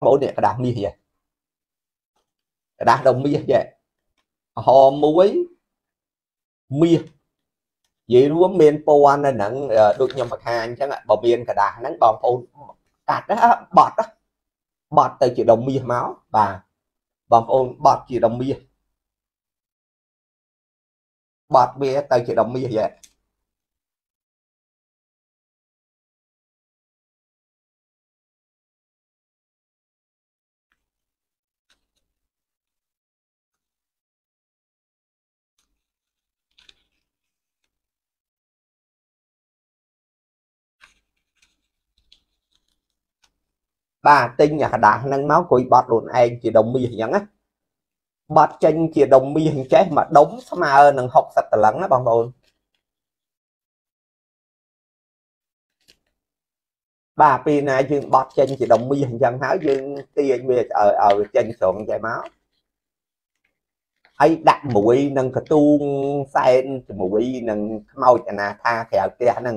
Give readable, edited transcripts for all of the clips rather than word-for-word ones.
ổn nè cái đá mi vậy cái đá đồng mi vậy họ muối mi vậy luôn miền po này nặng đôi nhầm mặt hàng chẳng hạn bảo miền cái đá nắng bòn ôn cắt đó bọt từ chỉ đồng mi máu và bòn ôn bọt chỉ đồng mi bọt bia từ chỉ đồng mi vậy bà tinh nhà đá nắng máu của bọt luôn anh chỉ đồng mi vậy á bọt chân chỉ đồng mi hình trái mà đống mà nâng học sạch lắng á bòn ôn bà pin này dương bọt chân chỉ đồng mi hình chân háo dương tiền về ở chân sụn chạy máu ấy đặt mũi nâng cái tuôn sen mũi nâng mau chả na tha kẹo tia nâng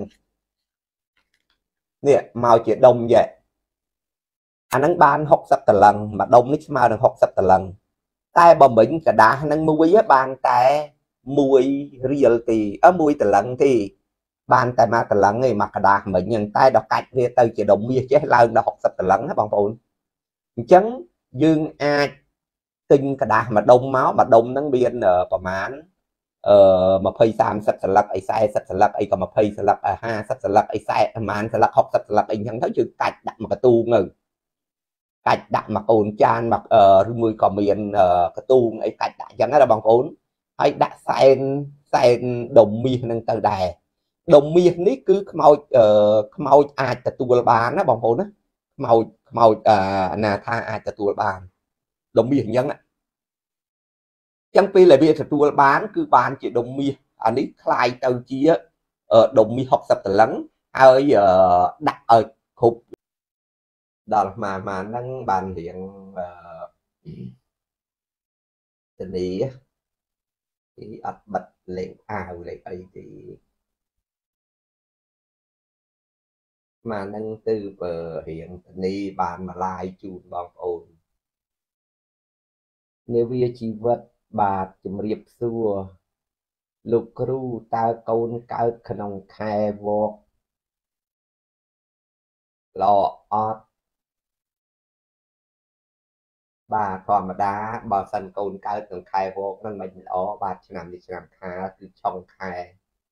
nè mau chỉ đông vậy anh nâng ban học sắp tờ lần mà đông nít mau nâng học sắp tờ lần tay bầm bệnh cả đá nâng mũi á bàn tay mũi real thì ở mũi tờ lần thì bàn tay mà tờ lần này mà cả đá mình nhận tay đọc cách về từ chỉ đồng bia chế lần đã học sắp tờ lần á bằng phun chấn dương ai tinh cả đá mà đông máu mà đông nâng biên ởประมาณmà phơi sam sạch sạchไอ้ไส้sạch sạchไอ้ก็มาphơiสลักห้าสลักไอ้ไส้มันสลักหกสลักไอ้ยังทั้งชื่อกัดดักมากระตูงกัดดักมาโอนจานมามือก็มีกระตูงไอ้กัดดักยังไงเราบางคนไอ้ดักไส้ไส้ดมมีนั่งtừ đàiดมมีนี่คือขโมยขโมยอาจจะตัวบานนะบางคนนะขโมยนาทาอาจจะตัวบานดมมีอย่างยังอ่ะchẳng pi là việc tụi bán cứ bán chỉ đồng mi anh ấy khai tàu chia ở đồng mi học tập lắng ở đặt ở khúc đó mà đang bàn hiện tình ý thì ập bật lên ảo lại ấy thì mà đang từ bờ hiện tình ý bàn mà lai chùn bằng ồn nếu việc chi vật bà chùm riệp xua lục cru ta côn cao khăn khai vô lọ ọt bà thòm đá bà sân côn cao khăn khai vô nên mình ó bà chạm đi chạm khá từ trong khai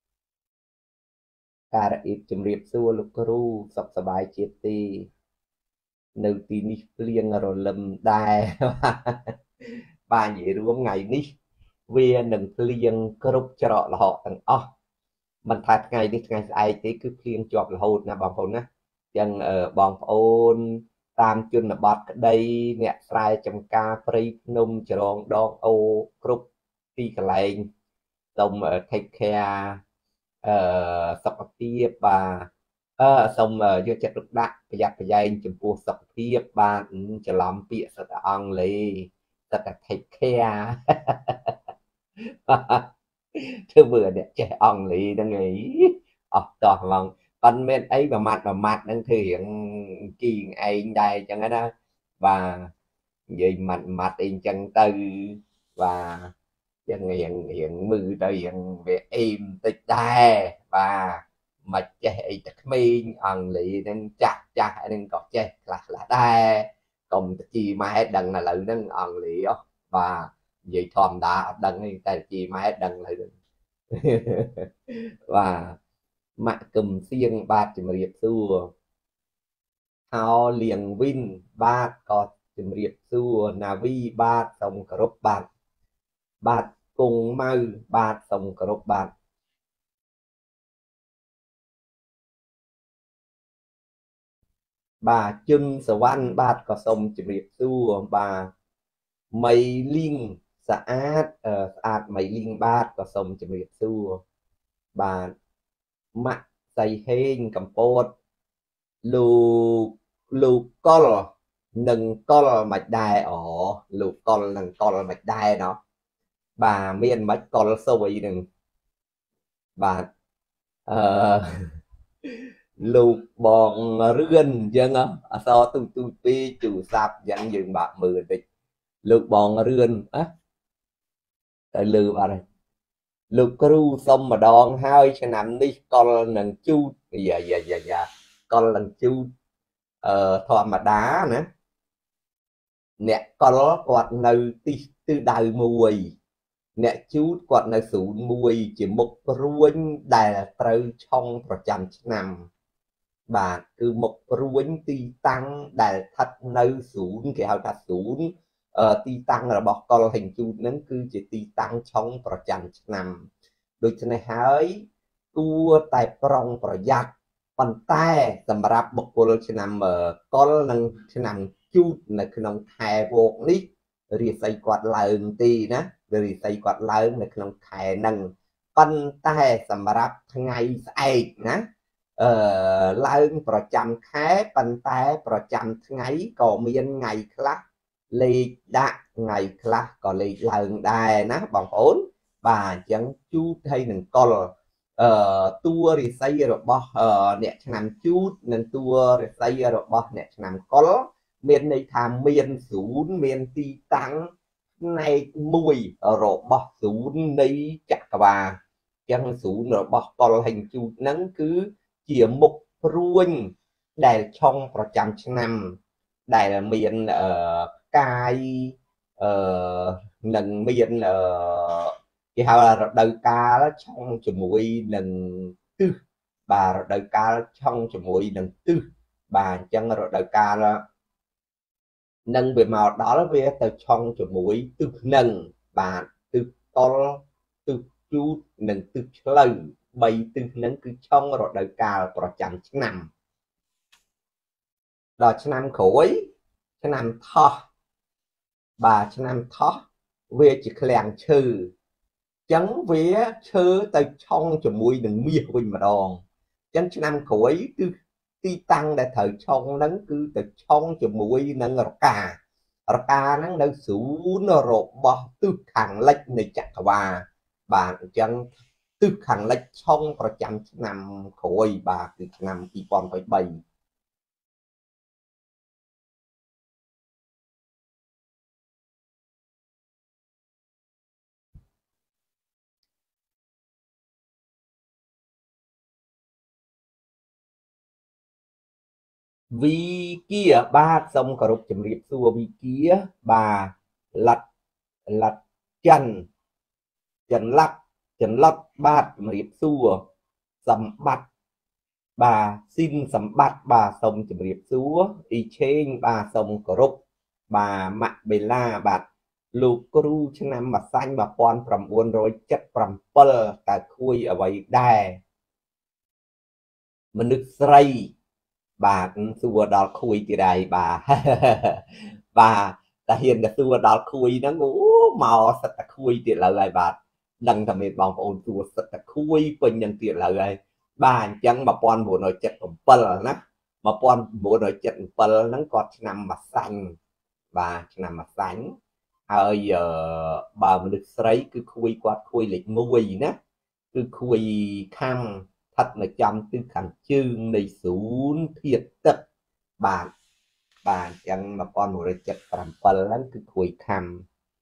ta đã ít chùm riệp xua lục cru sọc sờ bài chết ti nơi tí ní liên rồi lầm đài bà nhỉ đúng ngày ní vì nâng liên group cho là họ tầng mình thật ngày đi ngày ai tí cứ liên chọp là hồn nè bằng hồn á chẳng ở bằng ôn tam chân là bọt đây nè sai trong ca free nôm tròn đón ô group đi cả lại xong take care sọc tiếp và xong vô chặt được đạn bây giờ anh chụp buộc sọc tiếp bạn chỉ làm bịa sợ ăn lấy thật là take care thứ vừa để trẻ ông lý đang nghĩ toàn vâng con bên ấy mà mặt đang thể hiện kỳ anh đây chẳng đó và gì mặt in chân tư và chân hiện mư tới hiện về im tịch đài và mà trẻ chắc mi ông lý đang chặt đang có trẻ là đài còn chi mà hết đằng là lợi đang ông lý và vậy thòm đã đăng tại chi mai đăng lại được và mạ cầm xiên ba chìm riệp xua hao liền vin ba có chìm riệp xua là vi ba sông cà rốt bạc bạc cùng mau ba sông cà rốt bạc bà chân sờ văn ba có sông chìm riệp xua bà mây liên xã át mấy liên bát có sông chìm riệp xua bà mặt xây hên cầm bột lù lù con nâng con mạch đai ở lù con nâng con mạch đai đó bà miền mạch con sâu ấy đừng bà lục bọn rươn dân á so tu pi chủ sạp dân dừng bạc mười địch lục bọn rươn á tại lừa bà này lục cru xong mà đòn hai cho nằm đi con lần chu dạ con lần chu thọ mà đá nữa nè con nó quạt nơi tư đời mùi nè chú quạt nơi sủ mùi chỉ một ruin đài trời trong và trăm năm bà cứ một ruin ti tăng đài thật nơi xuống cái hào thật xuống ti tăng là bọc con hình chú nâng cứ chỉ ti tăng trong và trăm năm đôi chân này hỡi tua tại prong và giặc còn tay sầm rạp bọc cô chân nằm con nâng chân nằm chút là cái nông thẻ vô nít rồi xây quạt lợn tì ná rồi xây quạt lợn là cái nông thẻ nâng con tay sầm rạp ngày say ná lợn pro trăm khé con tay pro trăm ngày còn miên ngày khác lì đạ ngày khác còn lì lợn đài ná bằng ổn bà chẳng chút hay nâng con tua thì xây rồi bỏ nè nằm chút nên tua thì xây rồi bỏ nè nằm có miền này tham miền xuống miền ti tăng này mùi rồi bỏ xuống đây chặt cả bà chẳng xuống rồi bỏ còn hình chút nắng cứ chỉ một ruin đài trong và trăm năm đài là miền cai nâng miền cái hào là đời ca đó trong chùm mũi lần tư bà đời ca trong chùm mũi lần tư bà chân rồi đời ca đó nâng về màu đó là về từ trong chùm mũi tư nâng bà tư to tư chú nâng tư lời bay tư nâng cứ trong rồi đời ca rồi chẳng năm rồi năm khối năm thọ bà năm thọ về chỉ làng trừ chẳng vía chơ tới trong cho mùi đừng mía quỳnh mà đòn chẳng năm khối tư ti tăng để thời trong nắng cứ từ trong cho mùi nâng rọc ca nắng nâng xuống rộp bỏ tư khẳng lệch này chắc bà chẳng tư khẳng lệch trong và trăm năm khối bà từ năm kỳ còn phải bày vì kia ba xong cả rục chấm riệp xua vì kia bà lật lật chân chân lật ba chấm riệp xua sầm bát bà xin sầm bát bà xong chấm riệp xua y trên bà xong cả rục bà mạ bê la bạt lục cru chân năm mà xanh bà pon from buôn rồi chất from pơ ta khui ở vậy đài mình được say bà xua đào khui thì đây bà bà ta hiện là xua đào khui nó ngủ màu sạch khui thì là lại bà đằng thầm mệt bằng ôn xua sạch khui quanh nhân tiền là lại bà chẳng mà pon bộ nội chất của pal nó mà pon bộ nội chất pal nó còn nằm mà xanh bà nằm mà xanh hơi giờ bà mình được sấy cứ khui quạt khui lịch mùi nè cứ khui khăm thật là chăm tư khẳng chương này xuống thiệt tất bà chẳng mà con một cái chất làm phần lắm cứ khui khăm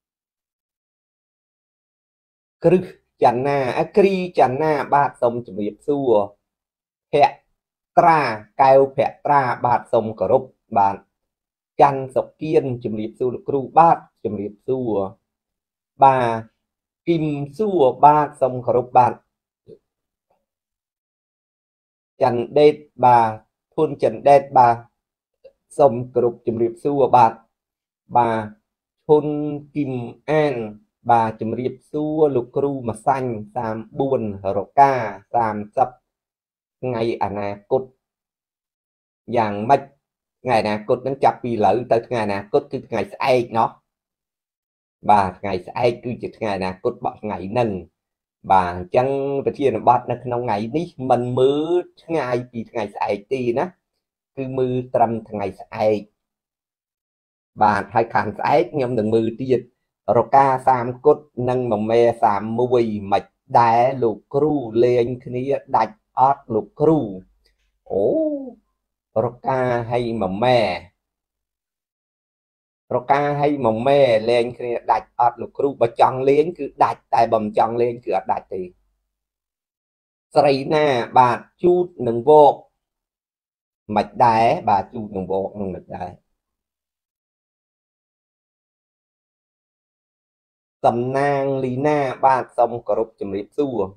cứ chẳng na kri chẳng na ba sông chụp nghiệp xua hẹ tra kêu hẹ tra ba sông cờ rục bạn chăn sọc kiên chụp nghiệp xua kru bát chụp nghiệp xua bà kim xua ba sông cờ rục bạn chẳng đết bà thôn chẳng đết bà sông cục chùm riệp xua bà thôn kim an bà chùm riệp xua lục ru mà xanh xàm buồn rổ ca xàm sập ngày à cốt dạng mạch ngày nà cốt nó chập vì lợi tới ngày nà cốt cứ ngày sai nó bà ngày sai cứ chỉ ngày nà cốt bỏ ngày nâng bà chẳng và chia là bắt nó trong ngày ní mình mưa ngày thì ngày sai thì nó cứ mưa trăm ngày sai bà hai khăn sai nhom đừng mưa tiệt rồi ca sam cốt nâng mà mê sam mùi mạch đá lục cru lên khi đạch ót lục cru ố roca hay mà mè roca hay mà mè lên kia đạch ọt lục ru bà chọn lên cứ đạch tại bầm chọn lên cứ ọt đạch thì sấy nè bà chút nâng vô mạch đá bà chút nâng vô nâng mạch đá sầm nang lý na bà xong có rụp chùm riêng xua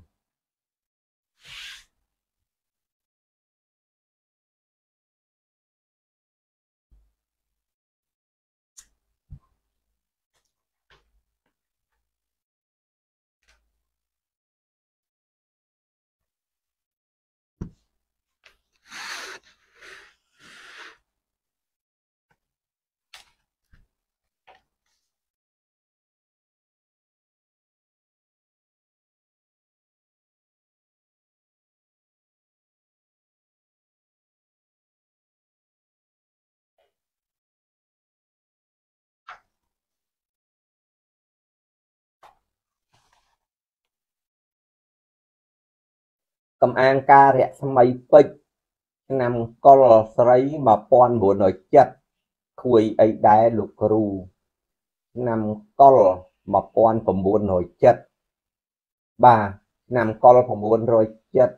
កំអាងការរស្មីពេជ្រឆ្នាំកុលស្រី1970ខួយអីដែរលោកគ្រូឆ្នាំកុល1970បាទឆ្នាំកុល970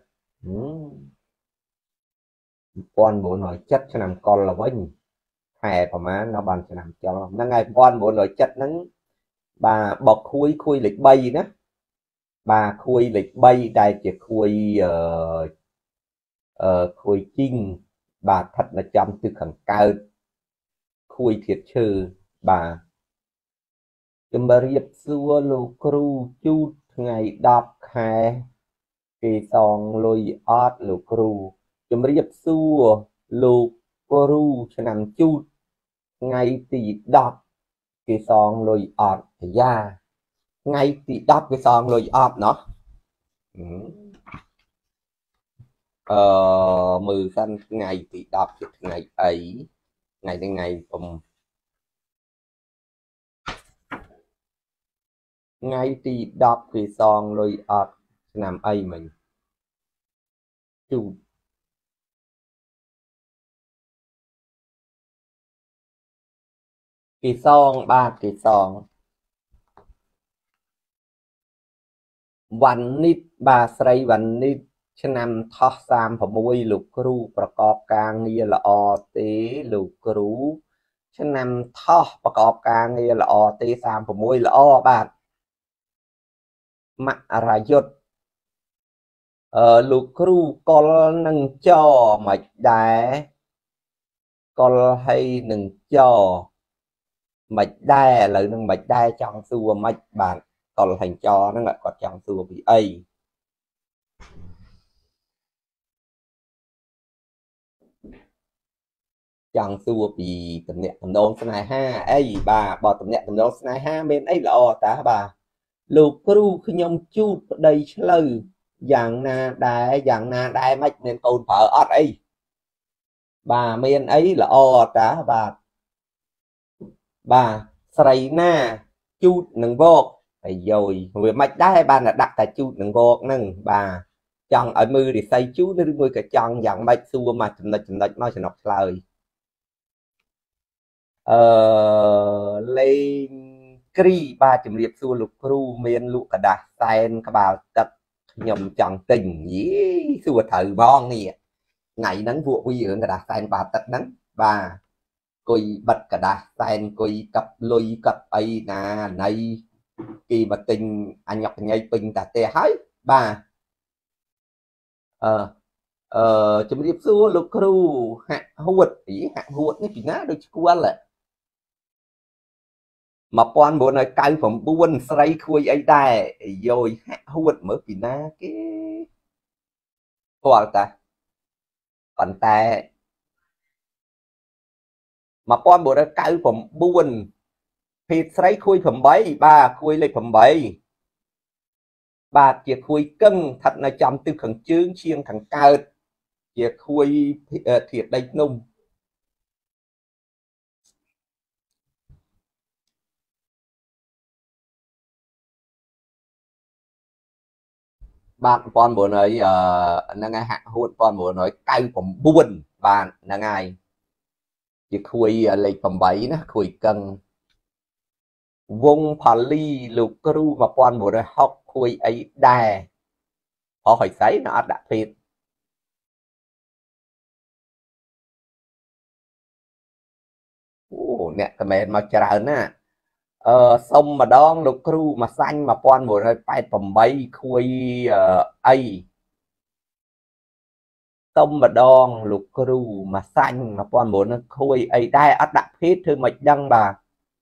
1970ឆ្នាំកុលវិញខែប្រហែលនៅបានឆ្នាំចុលហ្នឹងហើយ1970ហ្នឹងបាទបកខួយលេខ3ណាបាទខួយលេខ3ដែលជាខួយខួយជីងបាទស្ថិតនៅចំទិសខាងកើតខួយធាតុឈើបាទជំរាបសួរលោកគ្រូជូតថ្ងៃ10ខែគេសងលុយអត់លោកគ្រូជំរាបសួរលោកគ្រូឆ្នាំជូតថ្ងៃទី10គេសងលុយអត់យ៉ាថ្ងៃទី10គេសងលុយអត់เนาะមើលសិនថ្ងៃទី10ជាថ្ងៃអីថ្ងៃនេះថ្ងៃថ្ងៃទី10គេសងលុយអត់ឆ្នាំអីមិញជូតគេសងបាទគេសងវ៉ាន់នីតបាទស្រីវ៉ាន់នីតឆ្នាំថោះ36លោកគ្រូប្រកបការងារល្អទេលោកគ្រូឆ្នាំថោះប្រកបការងារល្អទេ36ល្អបាទមរាយុទ្ធលោកគ្រូកុលនឹងចមិនដែរកុលហើយនឹងចមិនដែរឥឡូវនឹងមិនដែរចង់សួរមិនបាទកុលហើយចហ្នឹងគាត់ចង់សួរពីអីចង់សួរពីតំណែងតំណងស្នេហាអីបាទបើតំណែងតំណងស្នេហាមានអីល្អតាបាទលោកគ្រូខ្ញុំជូតប្តីឆ្លូវយ៉ាងណាដែរមិនមានកូនប្រើអត់អីបាទមានអីល្អតាបាទស្រីណាជូតនឹងវកអាយយវាមិនដែរបានដាក់តែជូតនឹងវកហ្នឹងបាទចង់ឲ្យមើលរិស័យជូតឬមួយក៏ចង់យ៉ាងម៉េចសួរមកចំណុចមកចំណុចឆ្លើយលេងគ្រីបាទជំរាបសួរលោកគ្រូមានលក់กระดาษសែនក្បាលទឹកខ្ញុំចង់ទិញយីសួរត្រូវហ្មងនេះថ្ងៃហ្នឹងពួកវីរឿងกระดาษសែនក្បាលទឹកហ្នឹងបាទគុយបិទกระดาษសែនគុយកាប់លុយកាប់អីណាណៃគេមកទិញអញ្ញកញ៉ៃពេញតាទេហើយបាទជំរាបសួរលោកគ្រូហាក់ហួតនេះពីណាដូចស្គាល់1999ស្រីខួយអីដែរយោយហាក់ហួតមើលពីណាគេស្គាល់តាប៉ុន្តែ1999ភេទស្រីខួយ8បាទខួយលេខ8បាទជាខួយកឹងស្ថិតនៅចំទិសខាងជើងឈៀងខាងកើតជាខួយធាតុដីភ្នំ bạn con muốn nói là ngày hạ hôn con muốn nói cay phẩm buồn bạn là ngày chỉ khui lịch phẩm bấy nó khui cân vung phá ly lục cru mà con muốn nói học khui ấy đè họ hỏi giấy nó đã phết nè comment mà chờ nè xong mà đón lục cru mà xanh mà con muốn nói phải phẩm bấy khui ấy xong mà đón lục cru mà xanh mà con muốn nói khui ấy đè ắt đã phết thư mạch đăng bà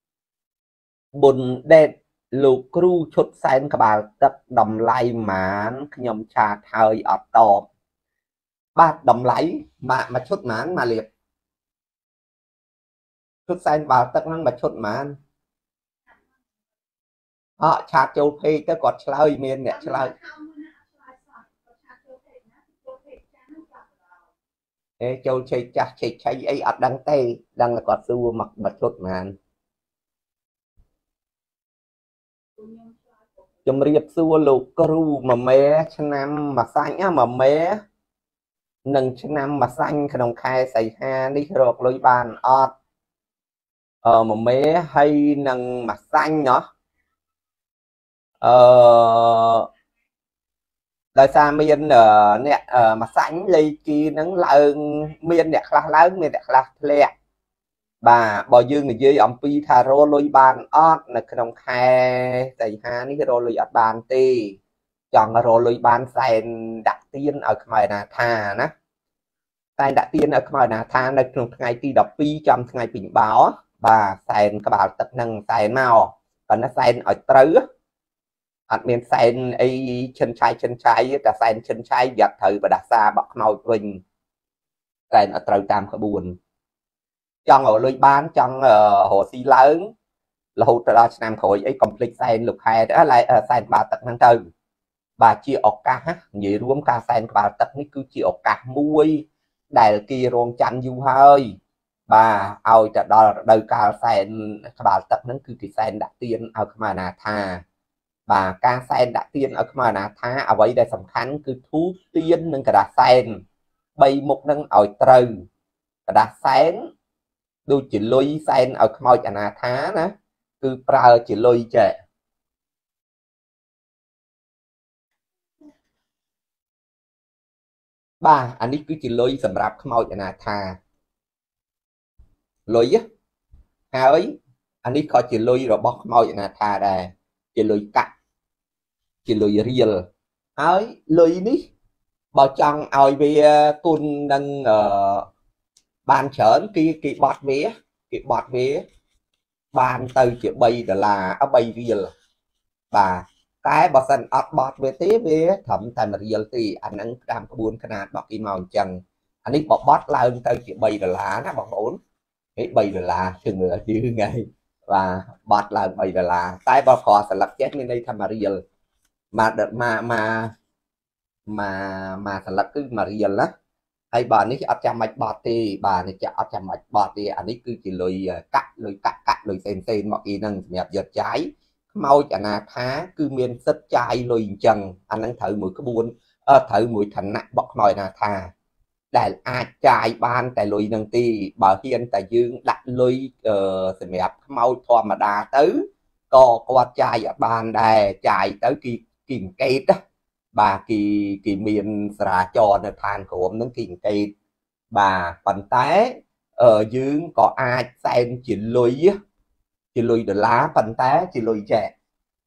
buồn đen lục cru chốt sen các bạn tất đầm lay mán nhom trà thời ở tò ba đầm lấy mà chốt mán mà liệt chốt sen vào tất năng mà chốt mán họ trà châu phê cái quạt chơi miền nè chơi ê châu chơi chặt chơi chơi ấy ở đăng tây đăng là quạt xua mặc mà chốt mán chùm riệp xua lục cru mà mé năm mà xanh á mà mé nâng năm mà xanh khăn đồng khai xảy ha đi rồi lôi bàn ọt mà mé hay nâng mặt xanh nó đời xa miên nè mặt xanh ly kia nắng lợn miên nè khá lớn miên nè khá lẹ bà bò dương này dưới ông pi thà rô lôi bàn ót là cái đồng khe tại ha ní cái rô lôi ót bàn ti chọn rô lôi bàn xài đặt tiên ở ngoài là thà ná xài đặt tiên ở ngoài là thà là trong ngày ti đọc pi trong ngày bình báo bà xài các bạn tập năng xài màu còn nó xài ở trứ miền sen ấy chân trái cả sen chân trái giật thử và đặt xa bọc màu vinh sen ở trừ tam có buồn trong ở lưới bán trong hồ xí lớn là hồ trợ nam khối ấy complete sen lục hai đó lại sen bà tật năng từ bà chia ọc ca vậy luôn ca sen bà tật ní cứ chia ọc ca muối đại kia rong chăn du hơi bà ao trả đo đời ca sen bà tật nó cứ thì sen đặt tiền ở mà nà thà bà ca sen đã tiên ở mà nà tha ở vậy đây sầm khánh cứ thú tiên nâng cả đá sen bay một nâng ở trừ cả đá sáng đôi chỉ lôi sen ở môi cả nà thá nè cứ prao chỉ lôi trẻ bà anh ấy cứ chỉ lôi sầm rạp môi cả nà tha lôi á hà ấy anh ấy có chỉ lôi rồi bóc môi cả nà tha đây chỉ lôi cắt chỉ lôi real ấy lôi ní bảo chăng ai vì cun nâng bàn chởn cái bọt vía bàn từ chỉ bay là ở bay real bà cái bọt xanh ọt bọt về tí vía thẩm thành real thì anh ăn làm cái buôn khả năng bọt kim màu chân anh ấy bọt bọt lên từ chỉ bay là nó bọt bốn cái bay là chừng nữa chứ ngày và bọt là bay là cái bọt cò sẽ lập chết lên đây thành real mà đợt mà thành lập cứ mà real á hay bà này ở trong mạch bọt thì bà này ở trong mạch bọt thì anh ấy cứ chỉ lùi cắt lùi sen mọi kỹ năng nhập giật trái mau chả là phá cứ miên sất trái lùi chân anh đang thử mũi cái buôn thử mũi thành nặng bọc nồi là thà để ai trái ban tại lùi năng ti bà hiên tại dương đặt lùi sẽ mẹp mau thoa mà đà tứ có qua trái ở bàn đè trái tới kìm cây đó bà kỳ miền xả cho nó than của nó kìm cây bà phần té ở dưới có ai sen chỉ lùi được lá phần té chỉ lùi trẻ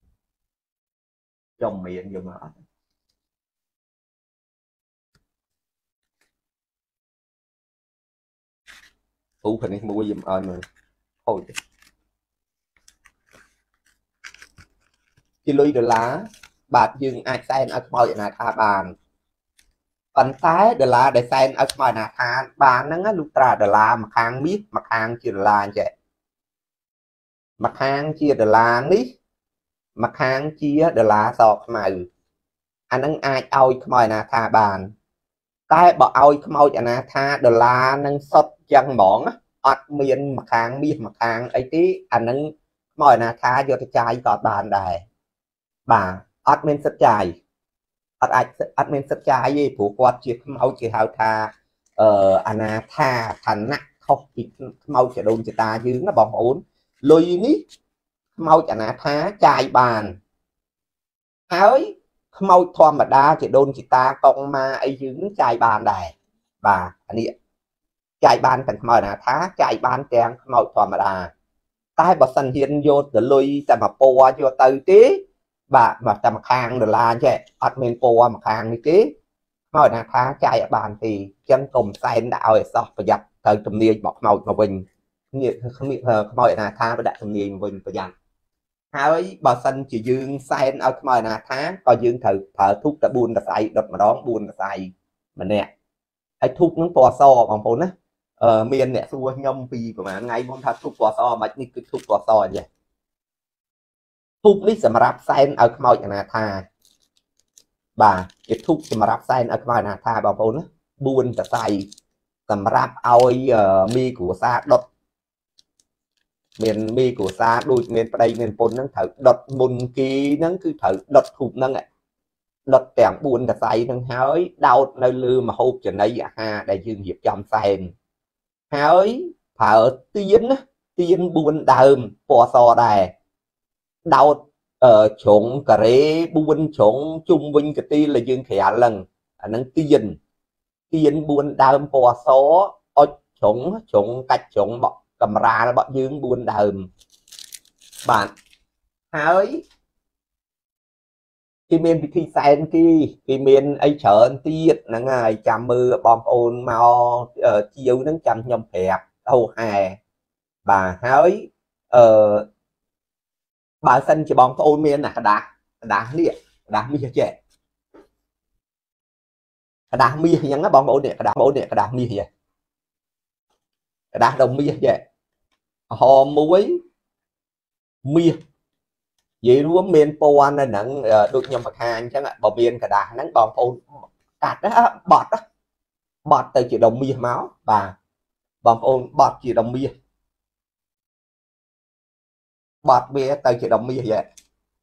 trong miệng dùng mà thu hình này mua dùm ơi mà thôi chỉ lùi được lá bà dương ai sen ở mọi là tha bàn phần té được là để sen ở mọi là tha bàn nó lúc tra được là mà khang biết mà khang chỉ là vậy mặt hàng chia đờ la ní mặt hàng chia đờ la sọt màu anh nâng ai ao khmoi na tha bàn tai bỏ ao khmoi na tha đờ la nâng sọt chân mỏng ọt miên mặt hàng ấy tí anh nâng khmoi na tha vô cái chai cọt bàn đài bà ọt miên sọt chai អត់មានសិទ្ធិចាយទេព្រោះគាត់ជាខ្មោចគេហៅថាអាណាថាឋានៈខុសពីខ្មោចជាដូនជាតាយើងណាបងប្អូនលុយនេះខ្មោចអាណាថាចាយបានហើយខ្មោចធម្មតាជាដូនជាតាកងម៉ាអីយើងនឹងចាយបានដែរបាទអានេះចាយបានទាំងខ្មោចអាណាថាចាយបានទាំងខ្មោចធម្មតាតែបើសិនហ៊ានយកទៅលុយតែមកពណ៌យកទៅទេបាទមកតែម្ខាងដុល្លារចេះអត់មានពណ៌ម្ខាងនេះទេខ្មោចអាណាថាចាយអត់បានទេអញ្ចឹងកុំសែនដាក់ឲ្យអសោះប្រយ័ត្នទៅទំនាយរបស់ខ្មោចមកវិញខ្មោចអាណាថាបដាក់ទំនាយមកវិញប្រយ័ត្នហើយបើសិនជាយើងសែនឲ្យខ្មោចអាណាថាក៏យើងត្រូវប្រើធូបតែ4សរសៃដុតម្ដង4សរសៃម្នាក់ហើយធូបនឹងពណ៌សបងប្អូនណាមានអ្នកសួរខ្ញុំពីប្រហែលថ្ងៃមុនថាធូបពណ៌សមិននេះគឺធូបពណ៌សអញ្ចឹងធូបនេះសម្រាប់សែនឲ្យខ្មោចអាណាថាបាទជាធូបសម្រាប់សែនឲ្យខ្មោចអាណាថាបងប្អូនណា4សរសៃសម្រាប់ឲ្យមីគ្រួសារដុតមានមីគ្រួសារដូចមានប្តីមានប្រពន្ធហ្នឹងត្រូវដុតមុនគេហ្នឹងគឺត្រូវដុតធូបហ្នឹងដុតទាំង4សរសៃហ្នឹងហើយដោតនៅលើម្ហូបចំណីអាហារដែលយើងរៀបចំសែនហើយប្រើទៀនណាទៀន4ដើមពណ៌សដែរដោតជ្រុងការ៉េ4ជ្រុងជុំវិញកាទីដែលយើងក្រាលហ្នឹងអាហ្នឹងទៀន4ដើមពណ៌សអុចជ្រុងកាច់ជ្រុងបកកម្រាលរបស់យើង4ដើមបាទហើយគេមានពិធីសែនគេមានអីច្រើនទៀតហ្នឹងហើយចាំមើលបងប្អូនមកជាវហ្នឹងចាំខ្ញុំប្រាប់ទៅហែបាទហើយបើសិនជាបងប្អូនមានក្តាស់នេះក្តាស់មាសចេះក្តាស់មាសអញ្ចឹងបងប្អូននេះក្តាស់មាសក្តាស់ដុំមាសចេះហមមួយមាសនិយាយរួមមានពណ៌នៅហ្នឹងដូចខ្ញុំបង្ហាញអញ្ចឹងបើមានក្តាស់ហ្នឹងបងប្អូនកាត់បត់ទៅជាដុំមាសមកបាទបងប្អូនបត់ជាដុំមាសបត់វាទៅជាដុំមាសយ៉ា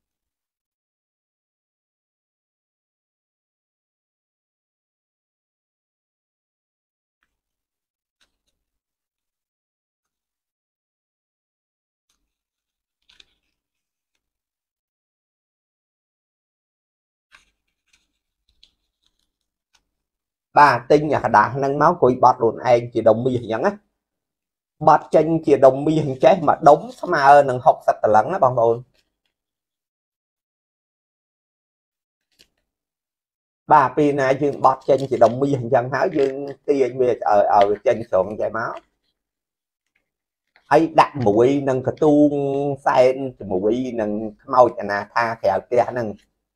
បាទទិញអាក្តាស់ហ្នឹងមកគួយបត់ខ្លួនឯងជាដុំមាសអញ្ចឹងណាបត់ចេញជាដុំមាសអញ្ចេះមួយដុំស្មើនឹង60តលឹងណាបងប្អូនបាទពេលណាយើងបត់ចេញជាដុំមាសអញ្ចឹងហើយយើងទាញវាឲ្យចេញស្រងចេះមកហើយដាក់មួយនឹងកទូងសែនជាមួយនឹងខ្មោចអាណាថាក្រៅផ្ទះហ្នឹង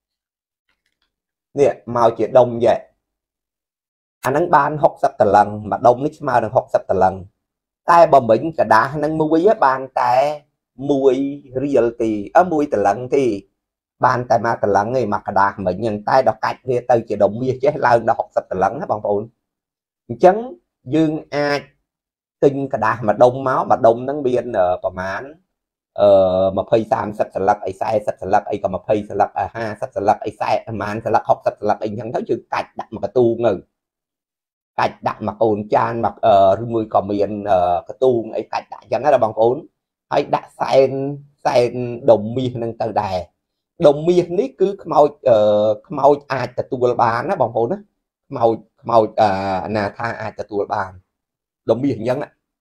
នេះមកជាដុំយ៉ែអាហ្នឹងបាន60តលឹងមួយដុំនេះស្មើនឹង60តលឹងតែបើមិញกระดาษហ្នឹងមួយបានតែ1រៀលទេ1តលឹងទេបានតែ1តលឹងឯងមកกระดาษមិញហ្នឹងតែដល់កាច់វាទៅជាដុំមាសចេះឡើងដល់60តលឹងណាបងប្អូនអញ្ចឹងយើងអាចទិញกระดาษមួយដុំមកមួយដុំហ្នឹងមានប្រមាណ20 30សន្លឹកអី40សន្លឹកអីក៏20សន្លឹក50សន្លឹកអី40ប្រហែលសន្លឹក60សន្លឹកអីអញ្ចឹងទៅយើងកាច់ដាក់មកកទូងទៅកាច់ដាក់មកកូនចានមកឬមួយក៏មានកទូងអីកាច់ដាក់អញ្ចឹងណាបងប្អូនហើយដាក់សែនដុំមាសហ្នឹងទៅដែរដុំមាសនេះគឺខ្មោចអាចទទួលបានណាបងប្អូនណាខ្មោចណាថាអាចទទួលបានដុំមាសអញ្ចឹង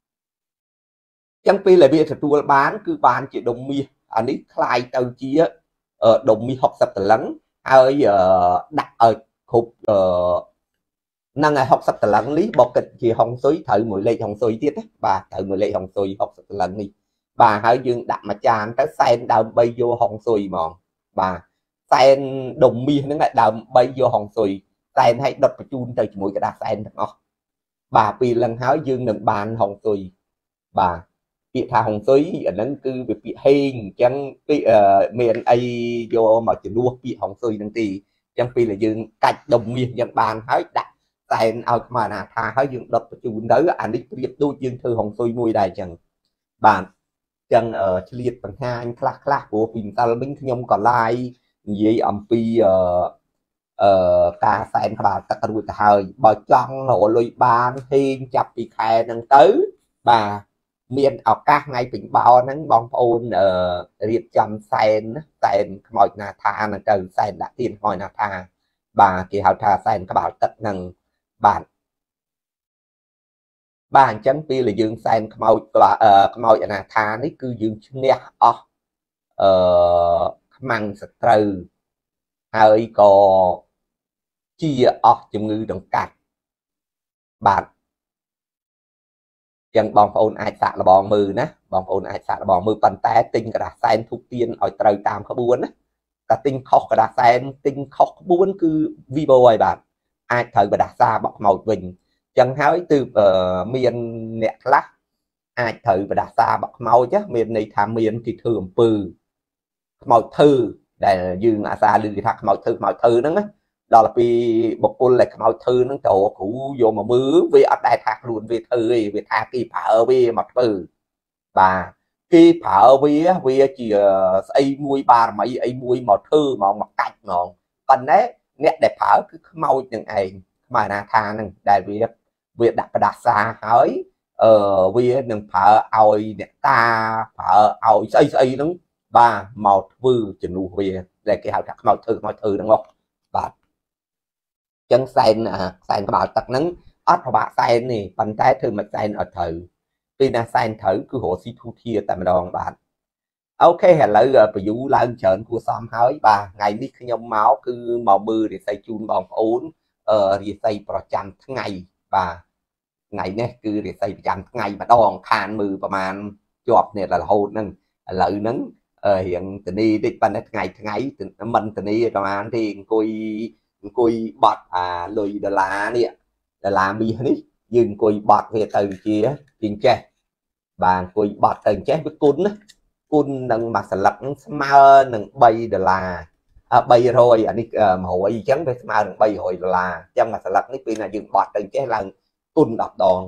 ពេលដែលវាទទួលបានគឺបានជាដុំមាសអានេះคล้ายទៅជាដុំមាស60តលឹងហើយដាក់ឲ្យគ្រប់ហ្នឹងហើយ60តលឹងនេះបើគិតជាហុងស៊ុយត្រូវមួយលេខហុងស៊ុយទៀតណាបាទត្រូវមួយលេខហុងស៊ុយ60តលឹងនេះបាទហើយយើងដាក់មួយចានទៅសែនដើម្បីយកហុងស៊ុយហ្មងបាទសែនដុំមាសហ្នឹងដើម្បីយកហុងស៊ុយសែនឲ្យដុតបញ្ជូនទៅជាមួយក្តារសែនទាំងអស់បាទពីលឹងហើយយើងនឹងបានហុងស៊ុយបាទពាក្យថាហុងស៊ុយអាហ្នឹងគឺវាពាក្យហេងអញ្ចឹងពាក្យមានអីយកមកជំនួសពាក្យហុងស៊ុយហ្នឹងទីអញ្ចឹងពេលដែលយើងកាច់ដុំមាសអញ្ចឹងបានហើយដាក់សែនឲ្យខ្មៅអាណាថាហើយយើងដុតបញ្ជូនទៅអានេះប្រៀបដូចយើងធ្វើហុងស៊ុយមួយដែរអញ្ចឹងបាទអញ្ចឹងឆ្លៀតបង្ហាញខ្លះព្រោះពីម្សិលមិញខ្ញុំក៏ឡាយនិយាយអំពីការសែនក្បាលទឹករួចទៅហើយបើចង់រកលុយបានហេងចាប់ពីខែហ្នឹងទៅបាទមានឱកាសថ្ងៃពេញបោហ្នឹងបងប្អូនរៀបចំសែនខ្មោចណាថាហ្នឹងទៅសែនដាក់ទៀនខ្មោចណាថាបាទគេហៅថាសែនក្បាលទឹកហ្នឹងបាទអញ្ចឹងពេលដែលយើងសែនខ្មោចអនាថានេះគឺយើងឈ្នះអស់ខ្មាំងសត្រូវហើយក៏ជាអស់ជំងឺដង្កាត់បាទចឹងបងប្អូនអាចសាកល្បងមើលណាបងប្អូនអាចសាកល្បងមើលប៉ុន្តែទិញกระดาษសែនធូបទៀនឲ្យត្រូវតាមក្បួនណាតែទិញខុសกระดาษសែនទិញខុសក្បួនគឺ vivo ហើយបាទអាចត្រូវបដាសាបកខ្មោចវិញចឹងហើយទើបមានអ្នកខ្លះអាចត្រូវបដាសាបកខ្មោចមានន័យថាមានគេធ្វើអំពើខ្មោចធ្វើដែលយើងអាសាឮគេថាខ្មោចធ្វើហ្នឹងណាដល់ពីបុគ្គលដែលខ្មោចធ្វើហ្នឹងទៅគ្រូយកមកមើលវាអត់ដែលថាខ្លួនវាធ្វើទេវាថាគេប្រើវាមកធ្វើបាទគេប្រើវាជាស្អីមួយបារមីអីមួយមកធ្វើមកកាច់ហ្មងប៉ុន្តែអ្នកដែលប្រើគឺខ្មោចនឹងឯងខ្មោចណាថាហ្នឹងដែលវាដាក់ផ្ដាសាហើយវានឹងប្រើឲ្យអ្នកតាប្រើឲ្យស្អីហ្នឹងបាទមកធ្វើជំនួសវាដែលគេហៅថាខ្មោចធ្វើហ្នឹងមកបាទចឹងសែនក្បាលទឹកហ្នឹងអត់ប្របាក់សែនទេប៉ុន្តែធ្វើមិនសែនអត់ត្រូវពេលណាសែនត្រូវគឺរកស៊ីធូធាតែម្ដងបាទអូខេឥឡូវប្រយូឡើងច្រើនគួរសមហើយបាទថ្ងៃនេះខ្ញុំមកគឺមកមើលរាសីជូនបងប្អូនរាសីប្រចាំថ្ងៃបាទថ្ងៃនេះគឺរាសីប្រចាំថ្ងៃម្ដងខានមើលប្រហែលជាប់នេះរហូតហ្នឹងឥឡូវហ្នឹងរៀងតនីតិចប៉ុន្តែថ្ងៃមិនតនីប្រហែលទេអង្គុយបត់លុយដុល្លារនេះដុល្លារមាសនេះយើងអង្គុយបត់វាទៅជាចេះបាទអង្គុយបត់ទៅចេះវាគុណណាគុណនឹងមួយសន្លឹកនឹងស្មើនឹង3ដុល្លារ300អានេះ100អញ្ចឹងវាស្មើនឹង300ដុល្លារអញ្ចឹងមួយសន្លឹកនេះពេលណាយើងបត់ទៅចេះឡើងគុណ10ដង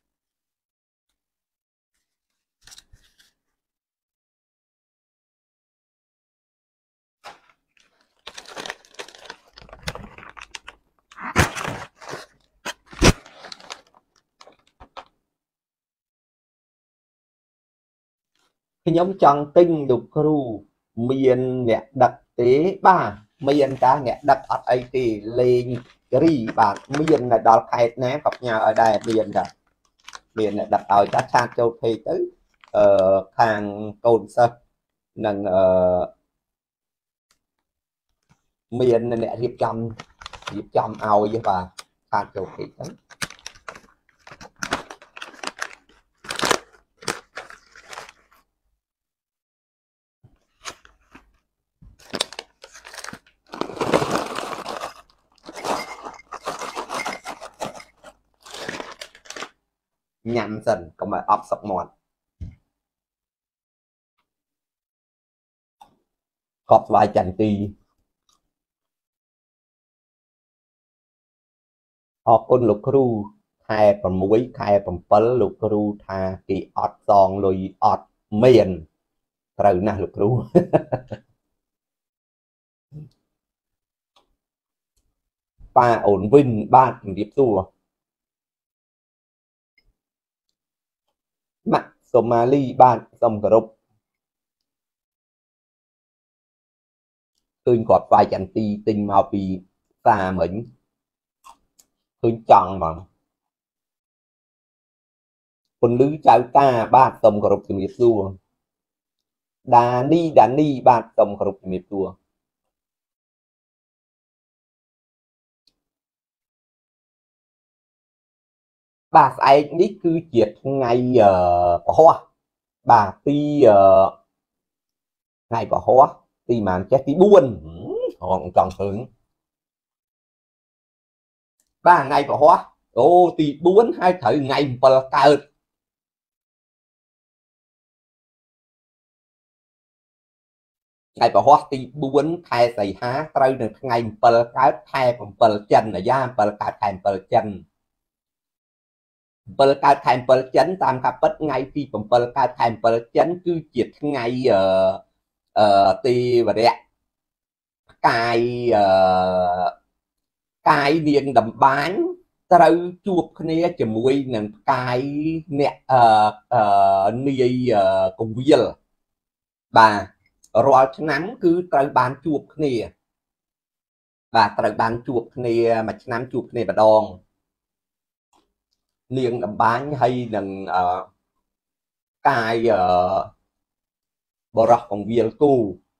ខ្ញុំចង់ទិញលោកគ្រូមានអ្នកដឹកទេបាទមានតាអ្នកដឹកអត់អីទេលេងរីបាទមានដល់ខេត្តណាក៏ផ្ញើឲ្យដែរមានតាមានអ្នកដឹកឲ្យតាឆាតចូលពេកទៅខាងកូនសិស្សនឹងមានអ្នករៀបចំឲ្យបាទឆាតចូលពេកទៅញ៉ាំសិនកុំឲ្យអប់សុកមាត់កប់ស្វាយចន្ទទីអរគុណលោកគ្រូខែ6ខែ7លោកគ្រូថាគេអត់សងលុយអត់មានត្រូវណាស់លោកគ្រូប៉ាអូនវិញបាទជំរាបសួរម៉ាក់សូម៉ាលីបាទសូមគោរពឃើញគាត់ស្វាយចន្ទទីទិញមកពីសាមិញឃើញចង់ហ្មងពន្លឺចៅតាបាទសូមគោរពជំរាបសួរដានីបាទសូមគោរពជំរាបសួរបាទស្អែកនេះគឺជាថ្ងៃពហុបាទទីថ្ងៃពហុទីម៉ានចេះទី4ចង់ឃើញបាទថ្ងៃពហុអូទី4ហើយត្រូវថ្ងៃ7កើតថ្ងៃពហុទី4ខែសីហាត្រូវនៅថ្ងៃ7កើតខែ7ចិនអាយ៉ា7កើតខែ7ចិន7កើតខែ7ចិនតាមការពិតថ្ងៃទី7កើតខែ7ចិនគឺជាថ្ងៃទេវរៈផ្កាយកាយនាងដំបានត្រូវជួបគ្នាជាមួយនឹងកាយអ្នកនាយកងវិលបាទរាល់ឆ្នាំគឺត្រូវបានជួបគ្នាបាទត្រូវបានជួបគ្នាមួយឆ្នាំជួបគ្នាម្ដងនាងដំបានហើយនឹងកាយបរោះកងវិលគូ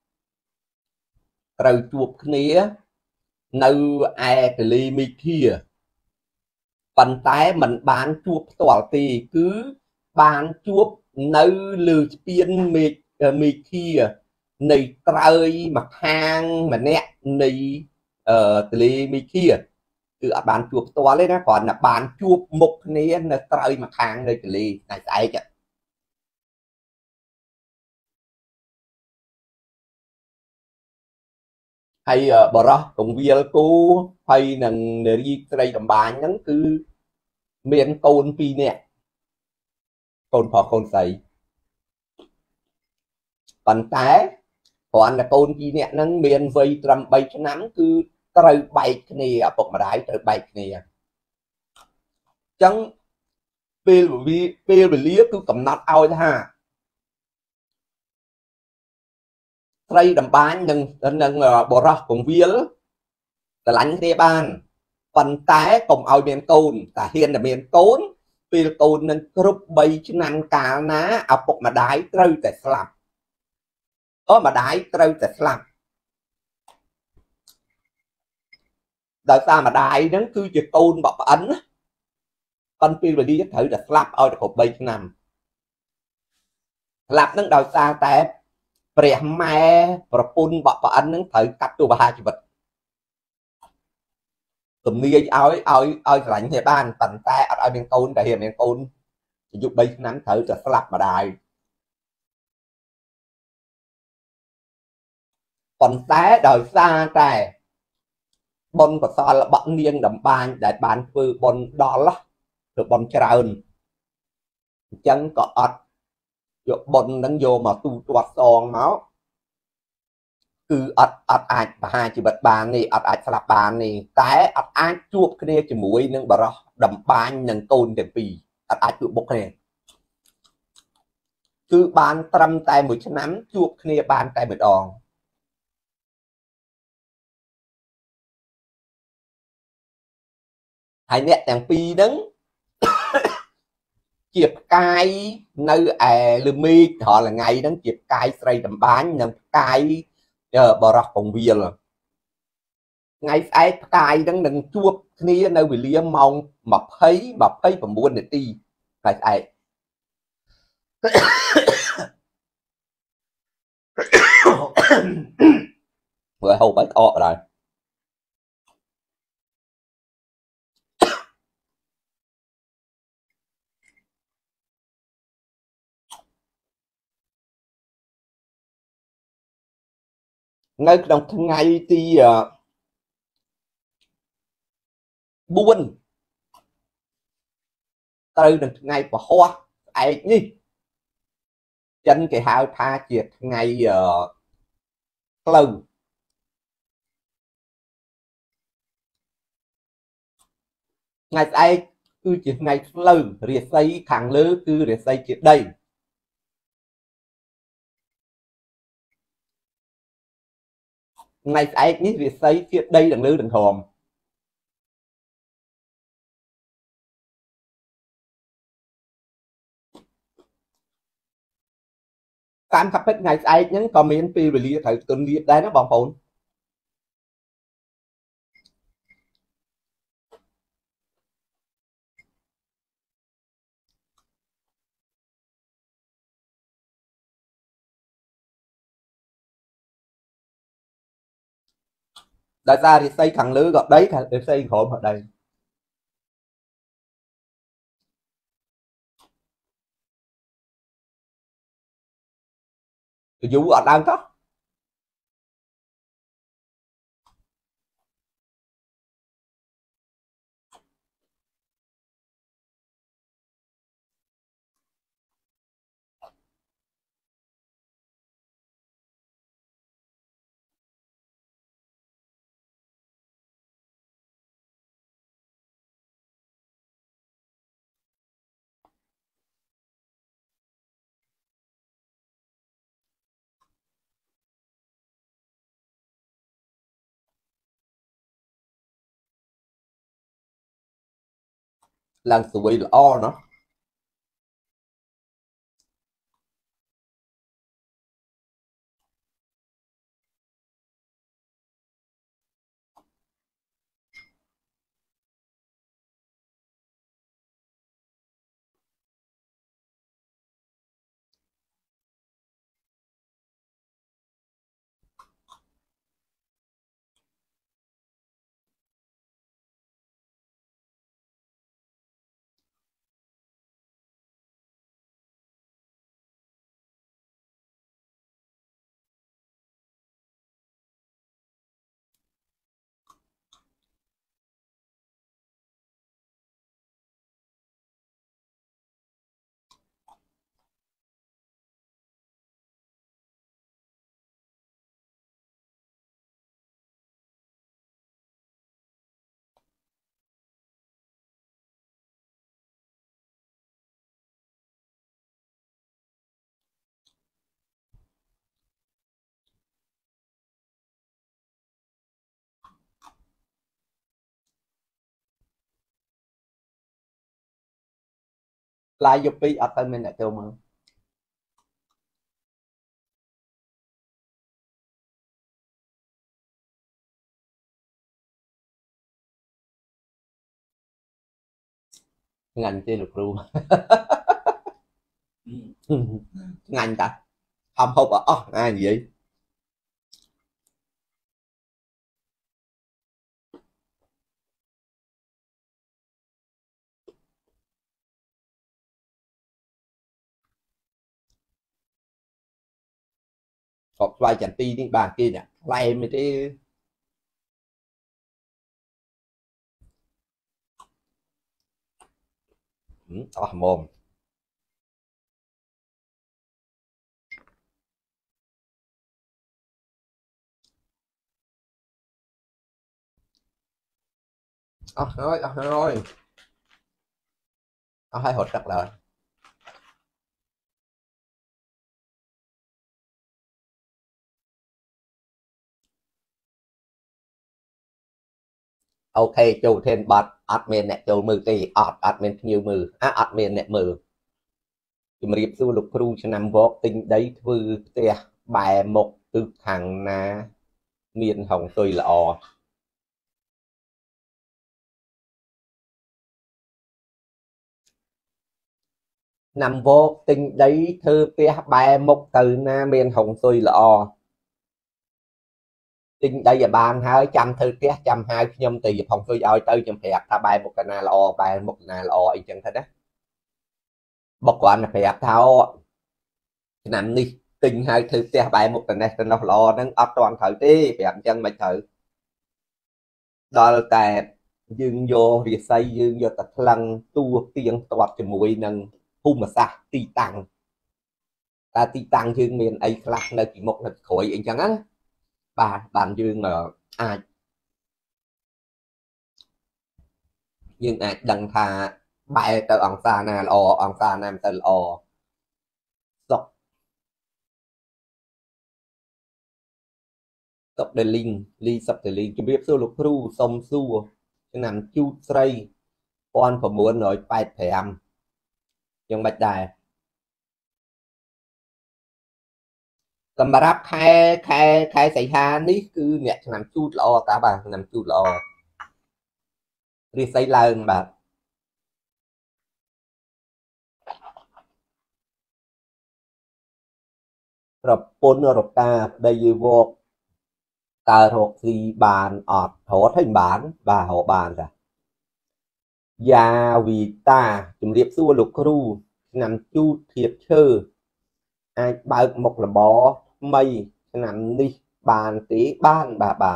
ត្រូវជួបគ្នានៅឯទលីមីឃាប៉ុន្តែมันបានជួបផ្ទាល់ទេគឺបានជួបនៅលើស្ពានមេឃានៃត្រើយមកខាងម្នាក់នៃទលីមីឃាគឺអត់បានជួបផ្ទាល់ទេណាគ្រាន់តែបានជួបមុខគ្នានៅត្រើយមកខាងនៃទលីថ្ងៃស្អែកហើយបរោះកងវិលគូហើយនឹងនារីស្រីដំបានហ្នឹងគឺមានកូន2នាក់កូនប្រុសកូនស្រីប៉ុន្តែគ្រាន់តែកូន2នាក់ហ្នឹងមានវ័យត្រឹម3ឆ្នាំគឺត្រូវបែកគ្នាឪពុកម្ដាយត្រូវបែកគ្នាអញ្ចឹងពេលវេលាគឺកំណត់ឲ្យថាស្រីដំបាននឹងបរោះកងវិលស្រឡាញ់គ្នាបានប៉ុន្តែកុំឲ្យមានកូនតែហ៊ានតែមានកូនពេលកូននឹងគ្រប់3ឆ្នាំកាលណាឪពុកម្ដាយត្រូវតែស្លាប់ម្ដាយត្រូវតែស្លាប់ដោយសារម្ដាយហ្នឹងគឺជាកូនរបស់ប្អិនប៉ុន្តែពេលវេលាត្រូវតែស្លាប់ឲ្យតែគ្រប់3ឆ្នាំស្លាប់ហ្នឹងដោយសារតែព្រះម៉ែប្រពន្ធរបស់ប្អិនហ្នឹងត្រូវកាត់ទោសប្រហារជីវិតទំនាយឲ្យស្រឡាញ់គ្នាបានប៉ុន្តែអត់ឲ្យមានកូនតែមានកូនអាយុ3ឆ្នាំត្រូវតែស្លាប់ម្ដាយប៉ុន្តែដោយសារតែបុណ្យកុសលរបស់នាងដំបានដែលបានធ្វើបុណ្យដល់ធ្វើបុណ្យច្រើនអញ្ចឹងក៏អត់យកបុណ្យហ្នឹងយកមកទូទាត់សងមកគឺអត់អាចបហាជីវិតបាននេះអត់អាចស្លាប់បាននេះតែអត់អាចជួបគ្នាជាមួយនឹងបរោះដំបាននិងកូនទាំងពីរអត់អាចជួបបុកគ្នាគឺបានត្រឹមតែ1ឆ្នាំជួបគ្នាបានតែម្ដងហើយអ្នកទាំងពីរហ្នឹងជាផ្កាយនៅឯលើមេឃរាល់ថ្ងៃហ្នឹងជាផ្កាយស្រីដំបាននិងផ្កាយបរោះកងវិលថ្ងៃស្អែកផ្កាយហ្នឹងនឹងជួបគ្នានៅវេលាម៉ោង20:29នាទីថ្ងៃស្អែកមើលហូបឲ្យក្អកដែរនៅក្នុងថ្ងៃទី4ត្រូវនឹងថ្ងៃពហុស្អែកនេះចិនគេហៅថាជាថ្ងៃផ្លូវថ្ងៃស្អែកគឺជាថ្ងៃផ្លូវរាសីខាងលើគឺរាសីជាដីថ្ងៃស្អែកនេះរាសីជាដីទាំងលើទាំងក្រោមតាមកាពិតថ្ងៃស្អែកហ្នឹងក៏មានពេលវេលាត្រូវទុនលាបដែរណាបងប្អូនដោយសាររាសីខាងលើក៏ដីរាសីក្រោមក៏ដីយូរអត់ឡើងទៅ lần tuổi là o nó lại dục pi ở tên mình là châu mà ngành chơi được luôn ngành ta không không ở ai gì vậy còn vài chẳng ti đi bàn kia nè lại mới đi mồm thôi hai hột rất là okចូលthêmបត់អត់មានអ្នកចូលមើលទេអត់មានភ្ញៀវមើលអត់មានអ្នកមើលជំរាបសួរលោកគ្រូឆ្នាំវកទិញដីធ្វើផ្ទះបែរមុខទិសខាងណាមានហុងស៊ុយល្អឆ្នាំវកទិញដីធ្វើផ្ទះបែរមុខទៅណាមានហុងស៊ុយល្អទិញដីឲ្យបានហើយចាំធ្វើផ្ទះចាំហៅខ្ញុំទៅហុងស៊ុយឲ្យទៅខ្ញុំប្រាប់ថាបែរមុខកណាល្អបែរមុខកណាល្អអីចឹងទៅណាបុកគ្រាន់តែប្រាប់ថាឆ្នាំនេះទិញហើយធ្វើផ្ទះបែរមុខទៅនេះទៅនោះល្អហ្នឹងអត់ទាន់ត្រូវទេប្រាប់អញ្ចឹងមិនត្រូវដល់តែយើងយករាសីយើងយកតែថ្លឹងទួទៀងទាត់ជាមួយនឹងភូមិសាស្ត្រទីតាំងតែទីតាំងយើងមានអីខ្លះនៅពីមុខនៅក្រោយអីចឹងណាបានយើងអាចដឹងថាបែរទៅអង្គសារណាល្អអង្គសារណាមិនទៅល្អសុកសុកដេលីងលីសុកដេលីងជំរាបសួរលោកគ្រូសុំសួរឆ្នាំជូតស្រី1985យ៉ាងម៉េចដែរសម្រាប់ខែសីហានេះគឺអ្នកឆ្នាំជូតល្អតាបាទឆ្នាំជូតល្អរាសីឡើងបាទប្រពន្ធរកាប្តីយវកតើរកស៊ីបានអត់រត់ឲ្យបានបាទរកបានចាយ៉ាវីតាជំរាបសួរលោកគ្រូឆ្នាំជូតធៀបឈើអាចបើកមុខរបរថ្មីឆ្នាំនេះបានទេបានបាទបាន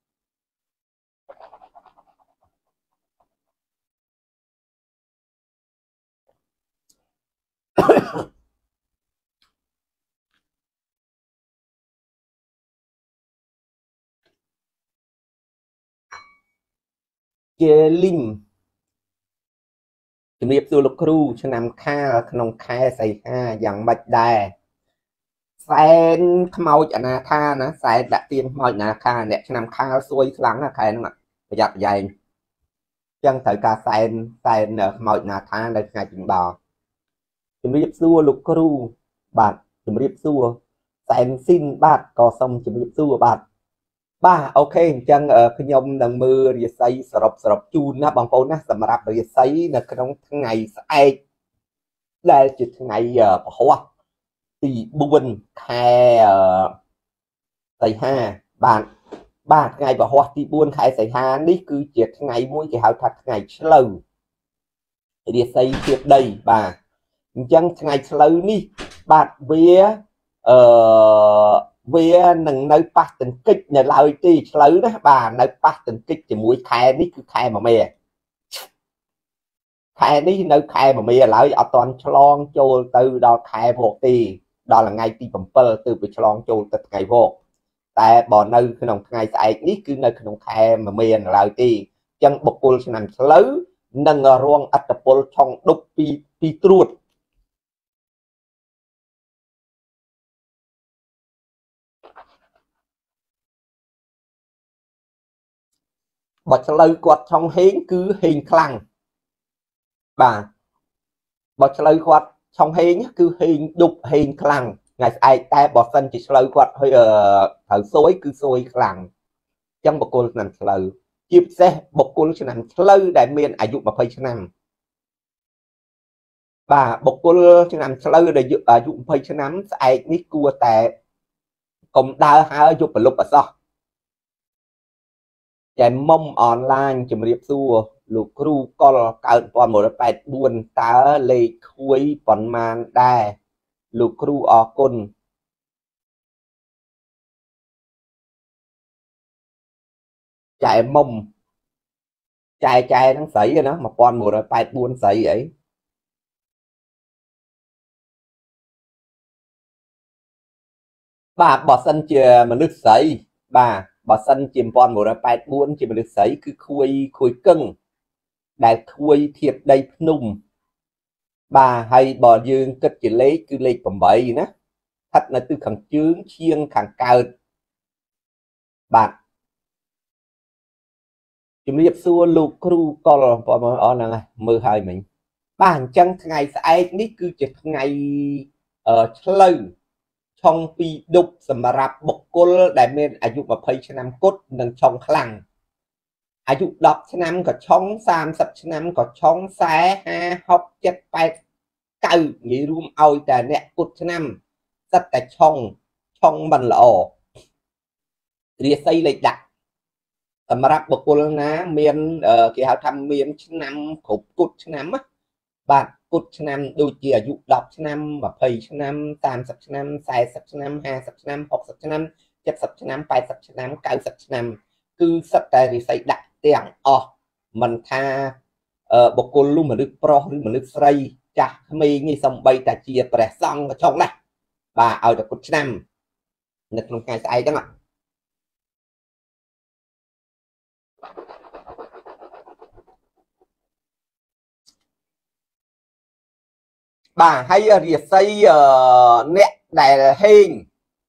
ជាលីមជំរាបសួរលោកគ្រូឆ្នាំខាលក្នុងខែសីហាយ៉ាងម៉េចដែរសែនខ្មោចអនាថាណាសែនដាក់ទៀនខ្មោចអនាថាអ្នកឆ្នាំខាលសួយខ្លាំងណាខែហ្នឹងប្រយ័ត្នប្រយែង chân thời ca sen mọi nà tha đây ngày chừng bò chừng riệp xua lục cru bạn chừng riệp xua sen xin bạn có xong chừng riệp xua bạn ba ok chân khi nhom đang mưa riệp say sập chun na bằng phone na sầm rạp riệp say là trong ngày ai đây chỉ ngày hoa thì buồn khai say ha bạn ba ngày và hoa thì buồn khai say ha đi cứ chết ngày mỗi cái hào thật ngày lâu thì xây tiếp đây bà chân ngày lâu ní bạn vía vía nâng nơi bắt tình kích nhà lời thì lâu đó bà nơi bắt tình kích thì mũi khai ní cứ khai mà mẹ khai ní nơi khai mà mẹ lại ở toàn chlong châu từ đó khai vô thì đó là ngày tí bầm pơ từ bị chlong châu từ ngày vô tại bỏ nơi khi nông ngày sai ní cứ nơi khi nông khai mà mẹ lời thì chân bọc cô nằm lớn nâng ruộng ắt tập bol trong đục pi truột bật lời quạt trong hến cứ hình khăn bà bật lời quạt trong hến cứ hình đục hình khăn ngày ai ta bọt xanh chỉ lời quạt hơi thở xối cứ xôi khăn chân bọc cô nằm lời chip xe bọc cô nằm lời đại miền ai dụng mà phơi cho nằm bà bọc cô nằm lời để dụng phơi cho nắm ai nít cua tệ cũng đau hai dụng vào lúc ở sao chạy mông online chùm riệp xua lục ru có cao còn một bài buồn ta lệ khuấy còn màn đài lục ru ở côn chạy mông chạy nó sấy rồi đó mà còn một bài buồn sấy ấy bà bỏ sân chìa mà nước sấy bà bỏ sân chìm con một bài buồn chỉ mà nước sấy cứ khuấy cưng đại khuấy thiệt đầy nùng bà hay bỏ dương kết chỉ lấy cứ lấy bầm bậy gì đó thật là từ khẳng chướng chiêng khẳng cao bạn chúng liệp xua lục kru có bỏ là mưa hai mình bàn chân ngày sai ní cứ chỉ ngày ở lâu trong pi đục sầm rạp bọc cô đại miềnอายุ20 năm cốt nâng trong khănอายุ10 năm có trong 30 năm có trong xe ha học chất bài cៅnghĩ rùm ôiแต่เนี่ย cốt năm rất là trong mình là ổ ria xây lịch đặt sầm rạp bọc cô ná miền cái hào thăm miền năm khúc cốt năm á bạn cốt năm đôi chỉอายุ10 năm 20 năm 30 năm 40 năm 50 năm 60 năm 70 năm 80 năm 90 năm cứ sắp tại thì xây đặt tiền mình tha bọc cô luôn mà nước pro mà nước sray chả mi như xong bay ta chia bè xong ở trong này bà ở được cốt năm được một ngày sai đó ạ bà hay rìa xây nè đại hình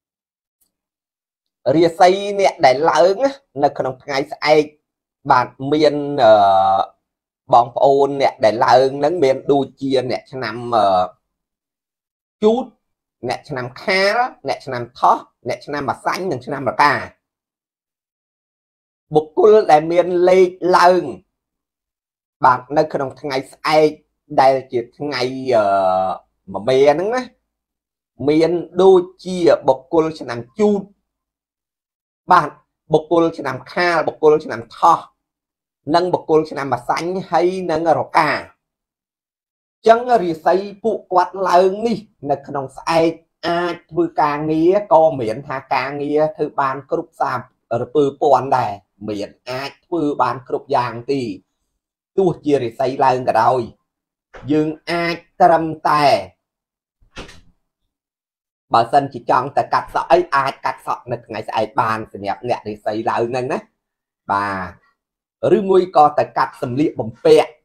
rìa xây nè đại lớn là không ngày sai bạn miền bong ôn nè đại lớn nắng miền đôi chia nè cho nằm chút nè cho nằm khá nè cho nằm thó nè cho nằm mà xanh nè cho nằm mà cả một cô đại miền lê lớn bạn nơi không ngày sai đây chỉ ngày mà bè nó miền đôi chia bọc cô sẽ làm chu bạn bọc cô sẽ làm kha bọc cô sẽ làm tho nâng bọc cô sẽ làm mà xanh hay nâng ở cả chẳng là xây phụ quạt lớn đi là không sai ai vừa càng nghĩa co miệng ha càng nghĩa thứ ban group sam ở bờ pòn này miệng ai vừa ban group giang thì tu chia thì xây lên cả rồi dương ai trầm tài bà sân chỉ chọn tại cắt sọ ấy ai cắt sọ này ngày sẽ bàn thì nhạc nhạc thì xây lại nên đấy bà rư nguy co tại cắt sầm liệm bầm pẹ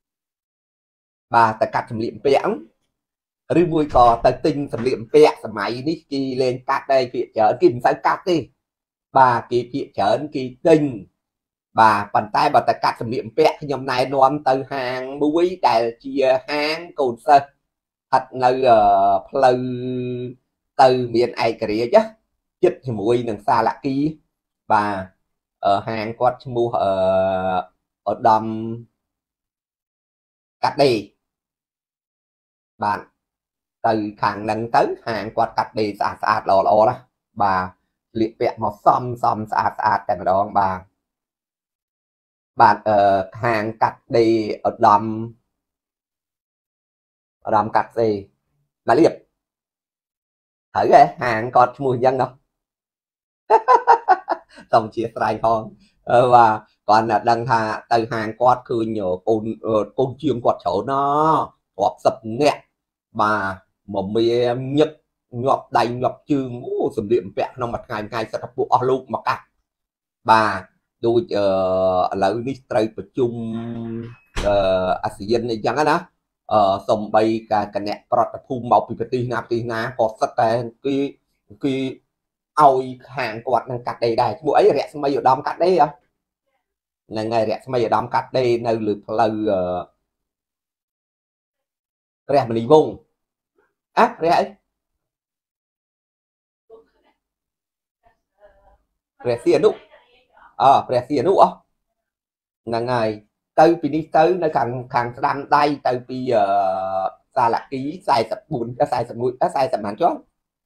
bà tại cắt sầm liệm pẹ rư nguy co tại tinh sầm liệm pẹ sầm máy đi kỳ lên cắt đây chuyện chở kim sai cắt đi bà kỳ chuyện chở kỳ tinh bà bàn tay bà ta cắt sầm liệm pẹ nhom này nôm từ hàng mũi đại chia hàng cồn sơ thật nơi pleu từ miền ai kể chứ chết thì mũi đằng xa lạ ký bà ở hàng quạt mua ở đầm cắt đi bạn từ khẳng năng tới hàng quạt cắt đi sạch lò lò đó bà liệt vẹn một xóm xóm sạch cái đó bạn ở hàng cắt đi ở đầm cắt gì mà liệp thử cái hàng còn mùi dân đâu xong chia sài con và còn là đăng hà từ hàng quạt cứ nhờ côn chiên quạt chỗ nó quạt sập nè mà mì nhật nhọt đầy nhọt chương sầm điểm vẹn nó mặt ngày ngày sẽ tập bộ luôn mà cả bà đôi là đi traiประชุมอาเซียนอย่างนั้นนะสมใบกันเนี่ยปรับภูมิเอาปีปีนาก็สแตนคือเอาห่างกว่านังกัดได้บุấy rẻไม่อยู่ดอมกัดได้อะngày ngày rẻไม่อยู่ดอมกัดได้ในหรือlà rẻ mình đi vùng á rẻ xìa nụ rẻ xìa nụ ngày ngày từពីនេះទៅនៅខាងស្ដាំដៃទៅពីសាឡាគី44 41 40ម៉ានជាន់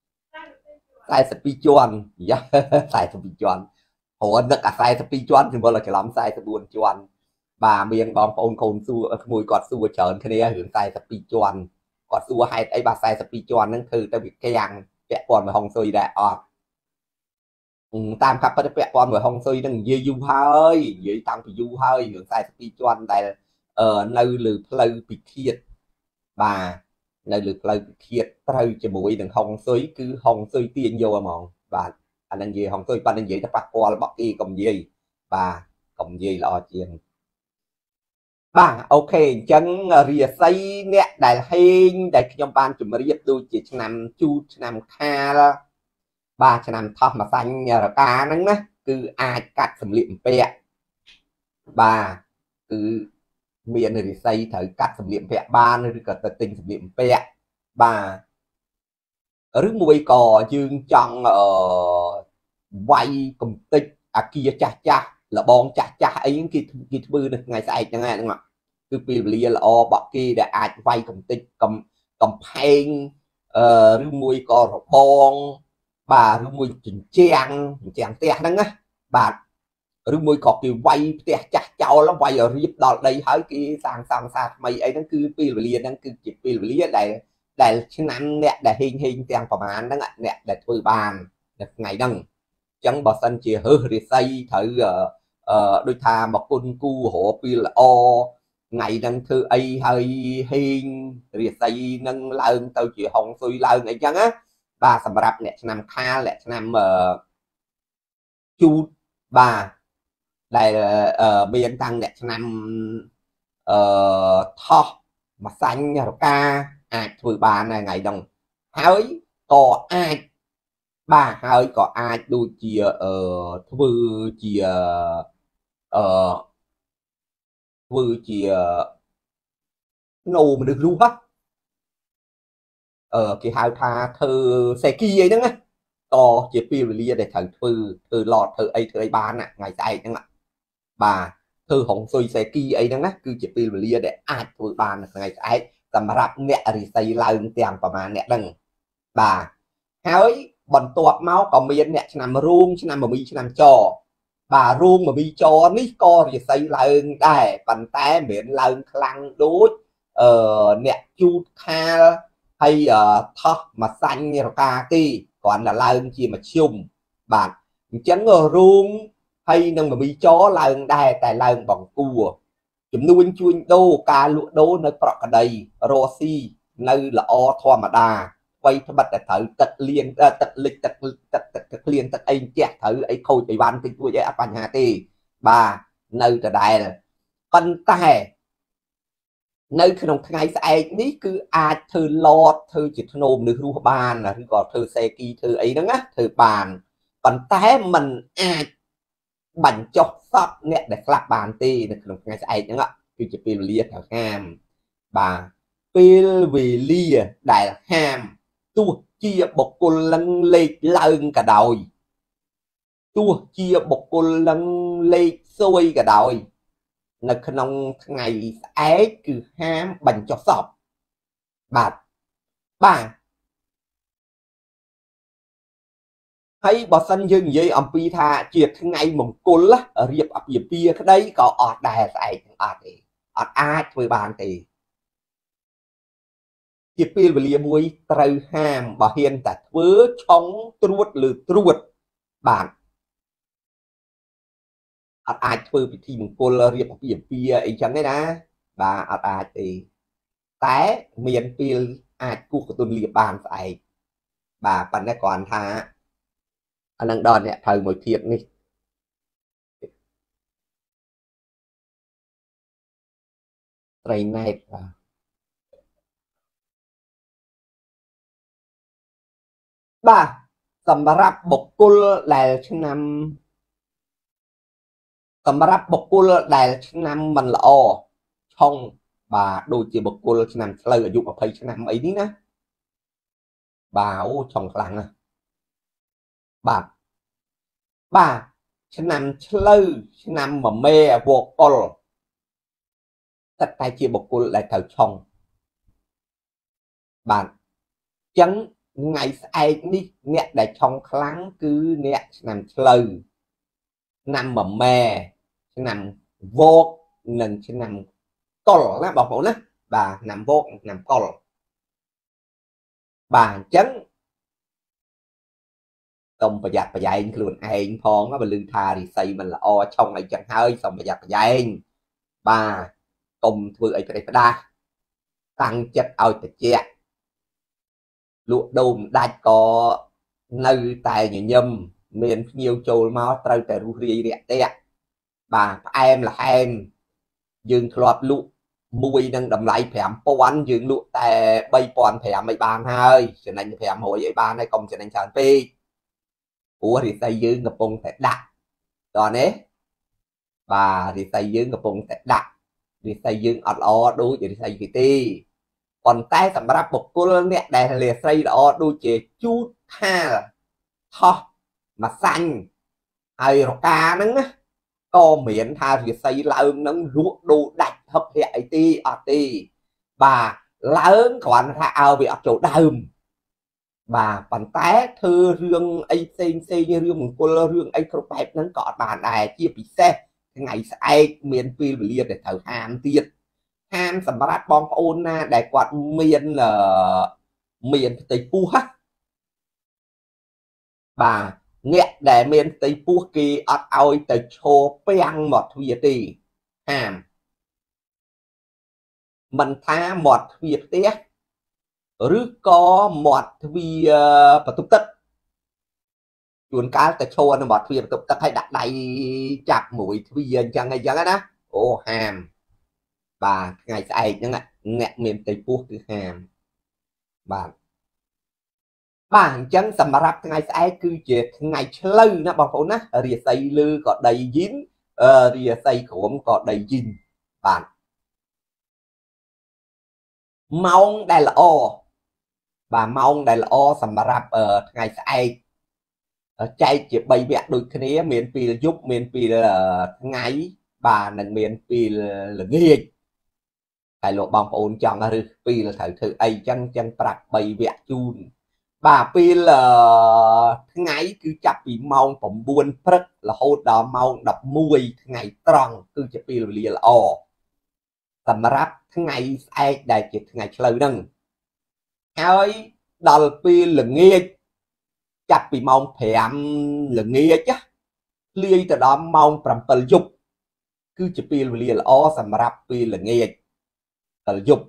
42ជាន់យ៉ា42ជាន់ព្រោះនឹកអា42ជាន់ជំនួសឲ្យច្រឡំ44ជាន់បាទមានបងប្អូនកូនសួរក្មួយគាត់សួរច្រើនគ្នារឿង42ជាន់គាត់សួរហេតុអីបាទ42ជាន់ហ្នឹងគឺទៅវាកាំងពាក់ព័ន្ធមួយហុងស៊ុយដែរអត់តាមកាប់ពាក់ព័ន្ធមួយហុងស៊ុយហ្នឹងនិយាយយូរហើយនិយាយតាំងពីយូរហើយរឿង42ជាន់ដែលនៅលើផ្លូវពិឃាតបាទនៅលើផ្លូវពិឃាតត្រូវជាមួយនឹងហុងស៊ុយគឺហុងស៊ុយទាញយកហ្មងបាទអានឹងនិយាយហុងស៊ុយប៉ាន់និយាយតែប៉ះពាល់របស់គេកុំនិយាយបាទកុំនិយាយល្អជាងបាទអូខេអញ្ចឹងរាសីអ្នកដែលហេងដែលខ្ញុំបានជម្រាបដូចជាឆ្នាំជូតឆ្នាំខាលបាទឆ្នាំថោះមកសាញ់រកាហ្នឹងណាគឺអាចកាត់សម្លៀកបំពាក់បាទគឺមានរិស័យត្រូវកាត់សម្លៀកបំពាក់បានឬក៏ទៅទិញសម្លៀកបំពាក់បាទឬមួយក៏យើងចង់វាយកំតិចអាគារចាស់លបងចាស់អីគេធ្វើនៅថ្ងៃស្អែកហ្នឹងគឺពេលវេលាល្អបកគេដែលអាចវាយកំតិចកំផែងឬមួយក៏របងបាទឬមួយជញ្ជាំងផ្ទះហ្នឹងណាបាទឬមួយក៏គេវាយផ្ទះចាស់ចោលវាយរៀបដល់ដីហើយគេសាងសង់សាថ្មីអីហ្នឹងគឺពេលវេលាហ្នឹងគឺជាពេលវេលាដែលឆ្នាំអ្នកដែលហេងទាំងប្រមាណហ្នឹងអ្នកដែលធ្វើបាននៅថ្ងៃហ្នឹងអញ្ចឹងបើសិនជាហឺរិស័យត្រូវដូចថាមកគុណគូរកពេលល្អថ្ងៃហ្នឹងធ្វើអីហើយហេងរិស័យហ្នឹងឡើងទៅជាហុងស៊ុយឡើងអីចឹងណាបាទសម្រាប់អ្នកឆ្នាំខាលអ្នកឆ្នាំជូតបាទដែលមានតាំងអ្នកឆ្នាំថោះមកសាញ់រកាអាចធ្វើបានថ្ងៃហ្នឹងហើយក៏អាចបាទហើយក៏អាចដូចជាធ្វើជាណូមនុស្សរស់គេហៅថាធ្វើសេគីអីហ្នឹងណាក៏ជាពេលវេលាដែលត្រូវធ្វើឡតធ្វើអីបានថ្ងៃស្អែកហ្នឹងបាទធ្វើហុងស៊ុយសេគីអីហ្នឹងណាគឺជាពេលវេលាដែលអាចធ្វើបាននៅថ្ងៃស្អែកសម្រាប់អ្នករិស័យឡើងទាំងប្រមាណអ្នកហ្នឹងបាទហើយបន្ទាប់មកក៏មានអ្នកឆ្នាំរូងឆ្នាំមមីឆ្នាំចបាទរូងមមីចនេះក៏រិស័យឡើងដែរប៉ុន្តែមិនមែនឡើងខ្លាំងដូចអ្នកជូតខាលហើយថោះមកសាញ់រកាទេគ្រាន់តែឡើងជាមធ្យមបាទអញ្ចឹងរូងហើយនឹងមមីចឡើងដែរតែឡើងបង្គួរចំនួនជួញដូរការលក់ដូរនៅប្រកដីរស់ស៊ីនៅល្អធម្មតាអ្វីត្បិតតែត្រូវទឹកលៀងទឹកលិចទឹកក្លៀនទឹកអីជះត្រូវអីខូចអីវ៉ាន់តិចតួចអីអត់បញ្ហាទេបាទនៅដដែលប៉ុន្តែនៅក្នុងថ្ងៃស្អែកនេះគឺអាចធ្វើឡតធ្វើជាធ្នោមមនុស្សរស់បានឬក៏ធ្វើសេគីធ្វើអីហ្នឹងណាធ្វើបានប៉ុន្តែมันអាច bành chọc sắp nè để flap bàn tì được không ngay sai nữa cứ chỉ pil lia thằng ham bà pil vì lia đại ham tua chia bọc cô lăng lê lợn cả đồi tua chia bọc cô lăng lê xôi cả đồi là không ngày ấy cứ ham bành chọc sọc bà ហើយបើសិនយើងនិយាយអំពីថាជាថ្ងៃមង្គលរៀបអាពាហ៍ពិពាហ៍ក្តីក៏អត់ដែរស្អែកទាំងអត់ទេអត់អាចធ្វើបានទេជាពេលវេលាមួយត្រូវហាមបើហ៊ានតែធ្វើឆុងត្រួតឬត្រួតបាទអត់អាចធ្វើពិធីមង្គលរៀបអាពាហ៍ពិពាហ៍អីចឹងទេណាបាទអត់អាចទេតែមានពេលអាចគូសកតុនលាបានស្អែកបាទប៉ុន្តែគ្រាន់ថាអានឹងដល់អ្នកត្រូវមួយទៀតនេះត្រីណែតបាទសម្រាប់បុគ្គលដែលឆ្នាំមិនល្អឆុងបាទដូចជាបុគ្គលឆ្នាំឆ្លូវអាយុ20ឆ្នាំអីនេះណាបាទអូឆុងខ្លាំងណាស់បាទឆ្នាំឆ្លូវឆ្នាំមមេវកុលតែតែជាបុគ្គលដែលត្រូវឆុងបាទចឹងថ្ងៃស្អែកនេះអ្នកដែលឆុងខ្លាំងគឺអ្នកឆ្នាំឆ្លូវឆ្នាំមមេឆ្នាំវកនិងឆ្នាំកុលណាបងប្អូនណាបាទឆ្នាំវកឆ្នាំកុលបាទអញ្ចឹងសូមប្រយ័ត្នប្រយែងខ្លួនឯងផងបើឮថារិស័យមិនល្អឆុងអីចឹងហើយសូមប្រយ័ត្នប្រយែងបាទកុំធ្វើអីផ្ដេសផ្ដាសតាំងចិត្តឲ្យត្រជាក់លក់ដូរមិនដាច់ក៏នៅតែញញឹមមានភ្ញៀវចូលមកត្រូវតែរុះរាយរាក់ទាក់បាទផ្អែមល្ហែមយើងធ្លាប់លក់មួយនឹងតម្លៃ 5000 យើងលក់តែ 3500 ឲ្យបានហើយចំណេញ 500 ឲ្យបានហើយកុំចំណេញច្រើនពេកព្រោះរិស័យយើងកំពុងតែដាក់តោះនេះបាទរិស័យយើងកំពុងតែដាក់រិស័យយើងអត់ល្អដូចរិស័យគេទេប៉ុន្តែសម្រាប់បុគ្គលអ្នកដែលរាសីល្អដូចជាជូតខាលថោះមួយសាញ់ហើយរកាហ្នឹងណាក៏មានថារាសីឡើងនឹងលក់ដូរដាច់ហឹបហាក់អីទេអត់ទេបាទឡើងគ្រាន់ថាឲ្យវាអត់ចូលដើមបាទប៉ុន្តែធ្វើរឿងអីផ្សេងរឿងមង្គលរឿងអីគ្រប់បែបហ្នឹងក៏អត់បានដែរជាពិសេសថ្ងៃស្អែកមានពេលវេលាដែលត្រូវហាមទៀតហាមសម្រាប់បងប្អូនណាដែលគាត់មានផ្ទៃពោះបាទអ្នកដែលមានផ្ទៃពោះគេអត់ឲ្យទៅឈរពាំងមាត់ទ្វារទេហាមមិនថាមាត់ទ្វារផ្ទះឬក៏មាត់ទ្វារបន្ទប់ទឹកជួនកាលទៅឈរនៅមាត់ទ្វារបន្ទប់ទឹកឲ្យដាក់ដៃចាប់មួយទ្វារអញ្ចឹងណាអូហាមបាទថ្ងៃស្អែកហ្នឹងអ្នកមានផ្ទៃពោះគឺហាមបាទអញ្ចឹងសម្រាប់ថ្ងៃស្អែកគឺជាថ្ងៃឆ្លូវណាបងប្អូនណារាសីលើក៏ដីយីនរាសីក្រមក៏ដីយីនបាទម៉ោងដែលល្អបាទម៉ោងដែលល្អសម្រាប់ថ្ងៃស្អែកចែកជា3វគ្គដូចគ្នាមានពេលយប់មានពេលថ្ងៃបាទនិងមានពេលល្ងាចហើយលោកបងប្អូនចង់ឬពេលត្រូវធ្វើអីចឹងប្រាប់3វគ្គជូនបាទពេលថ្ងៃគឺចាប់ពីម៉ោង9ព្រឹករហូតដល់ម៉ោង11ថ្ងៃត្រង់គឺជាពេលវេលាល្អសម្រាប់ថ្ងៃស្អែកដែលជាថ្ងៃឆ្លូវហ្នឹងហើយដល់ពេលល្ងាចចាប់ពីម៉ោង5ល្ងាចធ្លាយទៅដល់ម៉ោង7យប់គឺជាពេលវេលាល្អសម្រាប់ពេលល្ងាចដល់យប់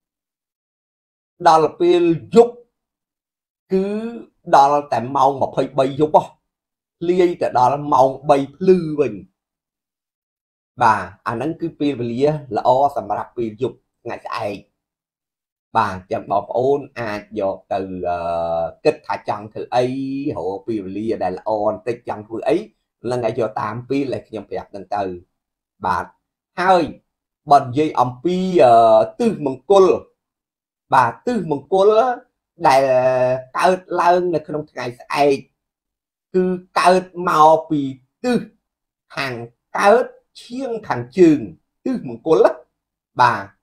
ដល់ពេលយប់គឺដល់តែម៉ោង23យប់ធ្លាយទៅដល់ម៉ោង3ភ្លឺវិញបាទអាហ្នឹងគឺពេលវេលាល្អសម្រាប់ពេលយប់ថ្ងៃស្អែកបាទចឹងបងប្អូនអាចយកទៅគិតថាចង់ធ្វើអីរកពេលវេលាដែលល្អបន្តិចចង់ធ្វើអី là ngày cho tam pi lại nhầm đẹp lần từ bà hai bọn dây ông pi tư mong côn bà tư mong côn đại cao lớn là không ngày ai cứ cao màu pi tư hàng cao chiêng hàng trường tư mong côn bà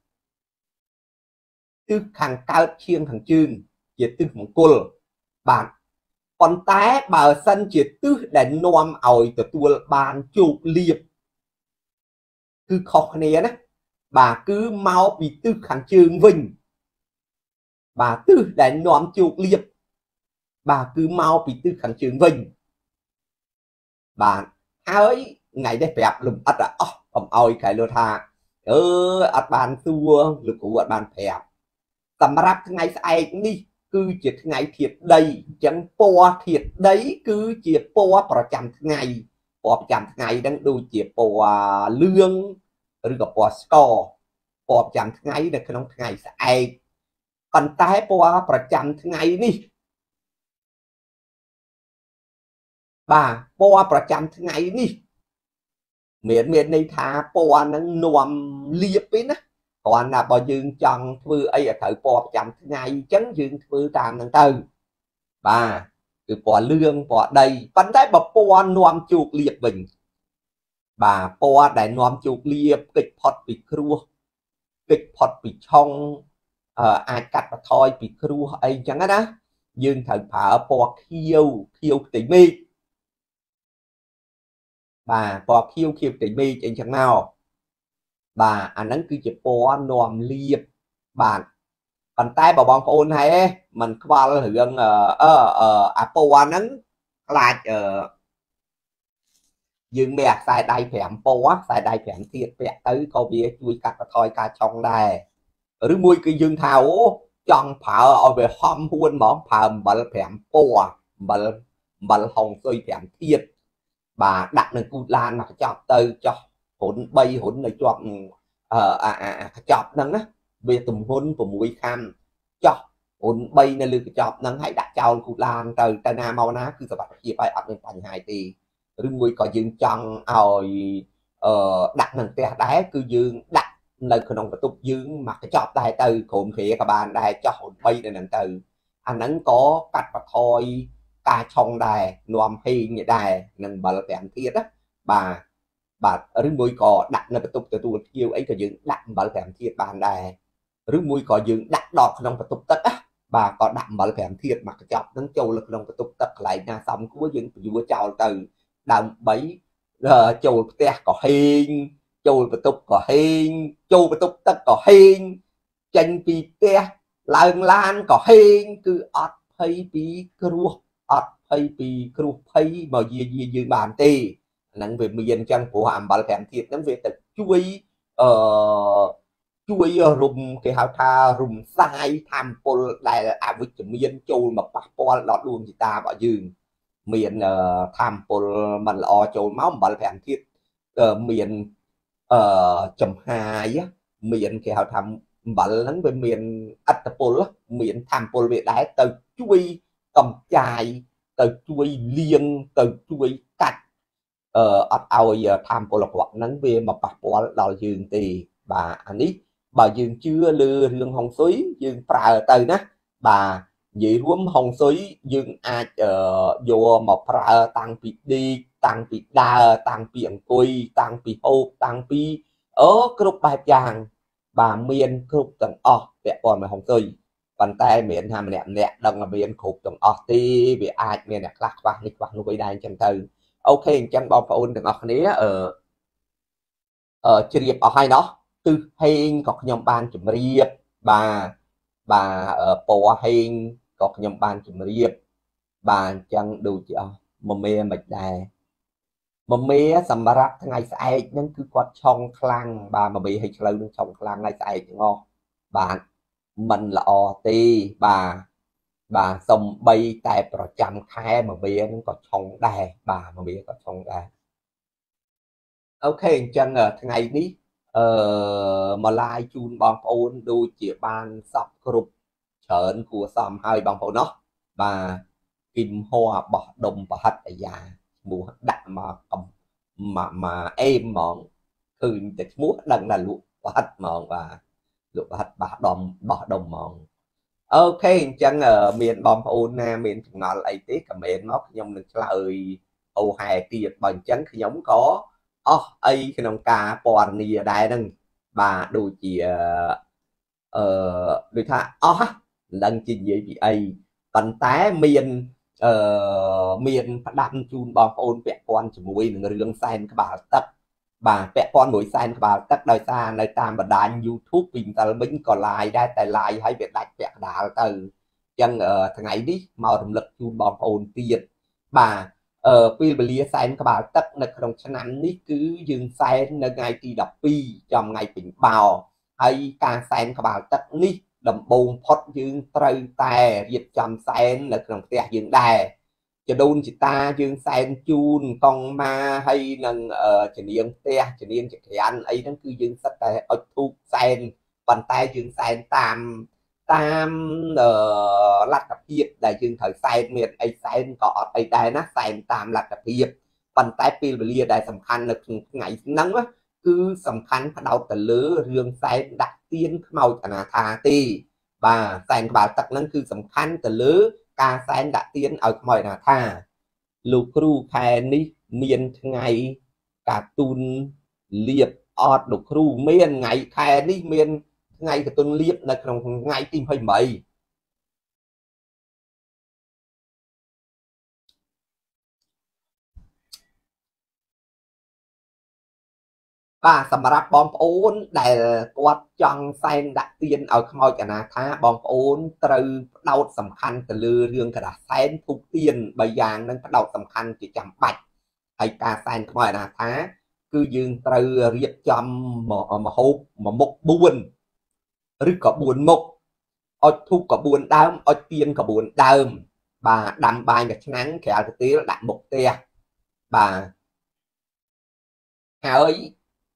tư hàng cao chiêng hàng trường chỉ tư mong côn bà còn té bà sân chỉ tư để nom ỏi từ tua bàn chụp liệp cứ khó này đó bà cứ mau bị tư kháng trường vinh bà tư để nom chụp liệp bà cứ mau bị tư kháng trường vinh bà hỡi ngày đây đẹp lùm ắt à ông ơi cái lô tha ắt bàn tua lực của ắt bàn đẹp tầm rap ngày ai cũng đi cứ chỉ ngày thiệt đây chẳng po thiệt đấy cứ chỉ poประจำថ្ងៃpoประจำថ្ងៃđangดูchỉ po lương ឬក៏ពណ៌ស្ករពណ៌ប្រចាំថ្ងៃនៅក្នុងថ្ងៃស្អែកប៉ុន្តែពណ៌ប្រចាំថ្ងៃនេះបាទពណ៌ប្រចាំថ្ងៃនេះមានន័យថាពណ៌នឹងនាំលៀបទេណាគ្រាន់តែបើយើងចង់ធ្វើអីឲ្យត្រូវពណ៌ប្រចាំថ្ងៃអញ្ចឹងយើងធ្វើតាមហ្នឹងទៅបាទគឺពណ៌លឿងពណ៌ដីប៉ុន្តែបើពណ៌នាំជោគលៀបវិញបាទពណ៌ដែលនាំជោគលៀបកិច្ចផុតពីគ្រោះកិច្ចផុតពីឆុងអាចកាត់បន្ថយពីគ្រោះអីចឹងណាយើងត្រូវប្រើពណ៌ខៀវផ្ទៃមេឃបាទពណ៌ខៀវផ្ទៃមេឃអីចឹងមកបាទអាហ្នឹងគឺជាពណ៌នាំលៀបបាទប៉ុន្តែបើបងប្អូនហើយមិនខ្វល់រឿងអាពណ៌ហ្នឹងខ្លាចយើងមានខ្សែដៃ5ពណ៌ខ្សែដៃ5ទៀតពាក់ទៅក៏វាជួយកាត់បន្ថយការឆុងដែរឬមួយគឺយើងថាអូចង់ប្រើឲ្យវាហំហួនហ្មងប្រើអំបិល5ពណ៌អំបិលហុងស៊ុយ5ទៀតបាទដាក់នៅគូតឡានមកចប់ទៅចោះហ៊ុន3ហ៊ុននៅជាប់កញ្ចប់ហ្នឹងណាវាទំហំ6ខាំចោះហ៊ុន3នៅលើកញ្ចប់ហ្នឹងហើយដាក់ចោលគូតឡានទៅណាមកណាគឺសុវត្ថិភាពហើយអត់មានបញ្ហាទេឬមួយក៏យើងចង់ឲ្យដាក់នៅផ្ទះដែរគឺយើងដាក់នៅក្នុងបន្ទប់យើងមកកញ្ចប់ដែរទៅក្រុមគ្រាក៏បានដែរចោះហ៊ុន3នៅហ្នឹងទៅអាហ្នឹងក៏កាត់បន្ថយការឆុងដែរនាំហេងដែរនឹងអំបិល5ទៀតណាបាទឬមួយក៏ដាក់នៅបន្ទប់ទទួលភ្ញៀវអីក៏យើងដាក់អំបិល5ទៀតបានដែរឬមួយក៏យើងដាក់ដល់ក្នុងបន្ទប់ទឹកណាបាទក៏ដាក់អំបិល5ទៀតមកកញ្ចប់ហ្នឹងចូលនៅក្នុងបន្ទប់ទឹកកន្លែងណាសមគួរយើងពន្យល់ចោលទៅដើម្បីចូលផ្ទះក៏ហេងចូលបន្ទប់ក៏ហេងចូលបន្ទប់ទឹកក៏ហេងចេញពីផ្ទះឡើងឡានក៏ហេងគឺអត់ភ័យពីគ្រោះអត់ភ័យពីគ្រោះភ័យមកយាយយើងបានទេហ្នឹងវាមានអញ្ចឹងព្រោះអំបិល5ទៀតហ្នឹងវាទៅជួយរុំគេហៅថារុំសាយធម្មពលដែលអវិជ្ជមានចូលមកប៉ះពាល់ដល់ដួងចិត្តរបស់យើងមានធម្មពលមិនល្អចូលមកអំបិល5ទៀតមានចំហាយមានគេហៅថាអំបិលហ្នឹងវាមានអត្តពលមានធម្មពលវាដែរទៅជួយកំចាយទៅជួយលាងទៅជួយកាត់អត់ឲ្យធម្មពលអាក្រក់ហ្នឹងវាមកប៉ះពាល់ដល់យើងទេបាទអានេះបើយើងជឿលើរឿងហុងស៊ុយយើងប្រើទៅណាបាទនិយាយរួមហុងស៊ុយយើងអាចយកមកប្រើតាំងពីឌីកតាំងពីដើរតាំងពីអង្គុយតាំងពីហូបតាំងពីគ្រប់បែបយ៉ាងបាទមានគ្រប់ទាំងអស់ពាក់ព័ន្ធនឹងហុងស៊ុយប៉ុន្តែមិនមែនថាម្នាក់ដឹងថាមានគ្រប់ទាំងអស់ទេវាអាចមានអ្នកខ្លះខ្វះនេះខ្វះនោះឯដែរអញ្ចឹងទៅអូខេអញ្ចឹងបងប្អូនទាំងអស់គ្នាជ្រាបអស់ហើយណោះទិសហេងក៏ខ្ញុំបានជម្រាបបាទពណ៌ហេងក៏ខ្ញុំបានជម្រាបបាទអញ្ចឹងដូចជាអស់មមេមិនដែរមមេសម្រាប់ថ្ងៃស្អែកហ្នឹងគឺគាត់ឆុងខ្លាំងបាទមមេឲ្យឆ្លូវនឹងឆុងខ្លាំងថ្ងៃស្អែកទាំងអស់បាទមិនល្អទេបាទសំបីតែប្រចាំខែមមេហ្នឹងក៏ឆុងដែរបាទមមេក៏ឆុងដែរអូខេអញ្ចឹងថ្ងៃនេះមកឡាយជូនបងប្អូនដូចជាបានសពគ្រប់ច្រើនគួរសមហើយបងប្អូនណោះបាទគិមហោបោះដុំប្រហិតអាយ៉ា mua đặt mà em mọn từ từ mua đằng là lụa hết mọn và lụa hết bà đồng mọn ok chẳng ở miền bom ôn na miền chúng nó lại tiếc cả miền móc nhung được lời ô hè tiệt bằng chân khi giống có ấy khi nông ca bòn nì ở đây nâng bà đôi chị đôi tha lần trình gì bị ấy tận té miền miền phát đăng chun bom ôn vẹn con chỉ mùi người lương sen các bà vẹn con mũi sen bà tất đời xa nơi tam bà đàn YouTube bình tờ mình còn lại đây tại lại hay việc đặt vẹn đá từ chân thằng ấy đi màu động lực chun bom ôn tiền bà vì beli sen các bạn tất là trong chân ăn ní cứ dừng sen nơi ngay thì đọc pi trong ngày tỉnh bào hay ca sen các bạn tất ní đầm bồn phốt dương trời tè diệt chầm sen là trong tè dương đài cho đôn chị ta dương sen chun con ma hay nâng chỉ niệm tè chỉ niệm chỉ ăn ấy nó cứ dương sắt tè ở thu sen bàn tay dương sen tam lát cặp hiệp đại dương thời sen miệt ấy sen có ấy đại nó sen tam lát cặp hiệp bàn tay pin và lia đại สำคัญ là ngày nắng á cứ สำคัญ bắt đầu từ lứa riêng sen đặt tiên màu thà thà ti bà sen bà tật nắng cứ สำคัญ từ lứa ca sen đặt tiên ở màu thà thà lục ru khai ní miền ngày cả tuần liệp ọt lục ru miền ngày khai ní miền ngày cái tuần liệp là trong ngày tìm hơi mày bà sầm rạp bom ôn đại quạt trăng sen đặt tiền ở môi cả na tha bom ôn từ đầu สำคัญ từ lừa riêng cả đã sen thuộc tiền bây giờ đang bắt đầu สำคัญ chỉ chậm bạch hay cả sen môi na tha cứ dương từ riết chậm mà hộp mà mục buồn rứt có buồn mục ở thu có buồn đam ở tiền có buồn đam bà đam bài cái nắng kẹo cái tí là đặt mục tia bà ơi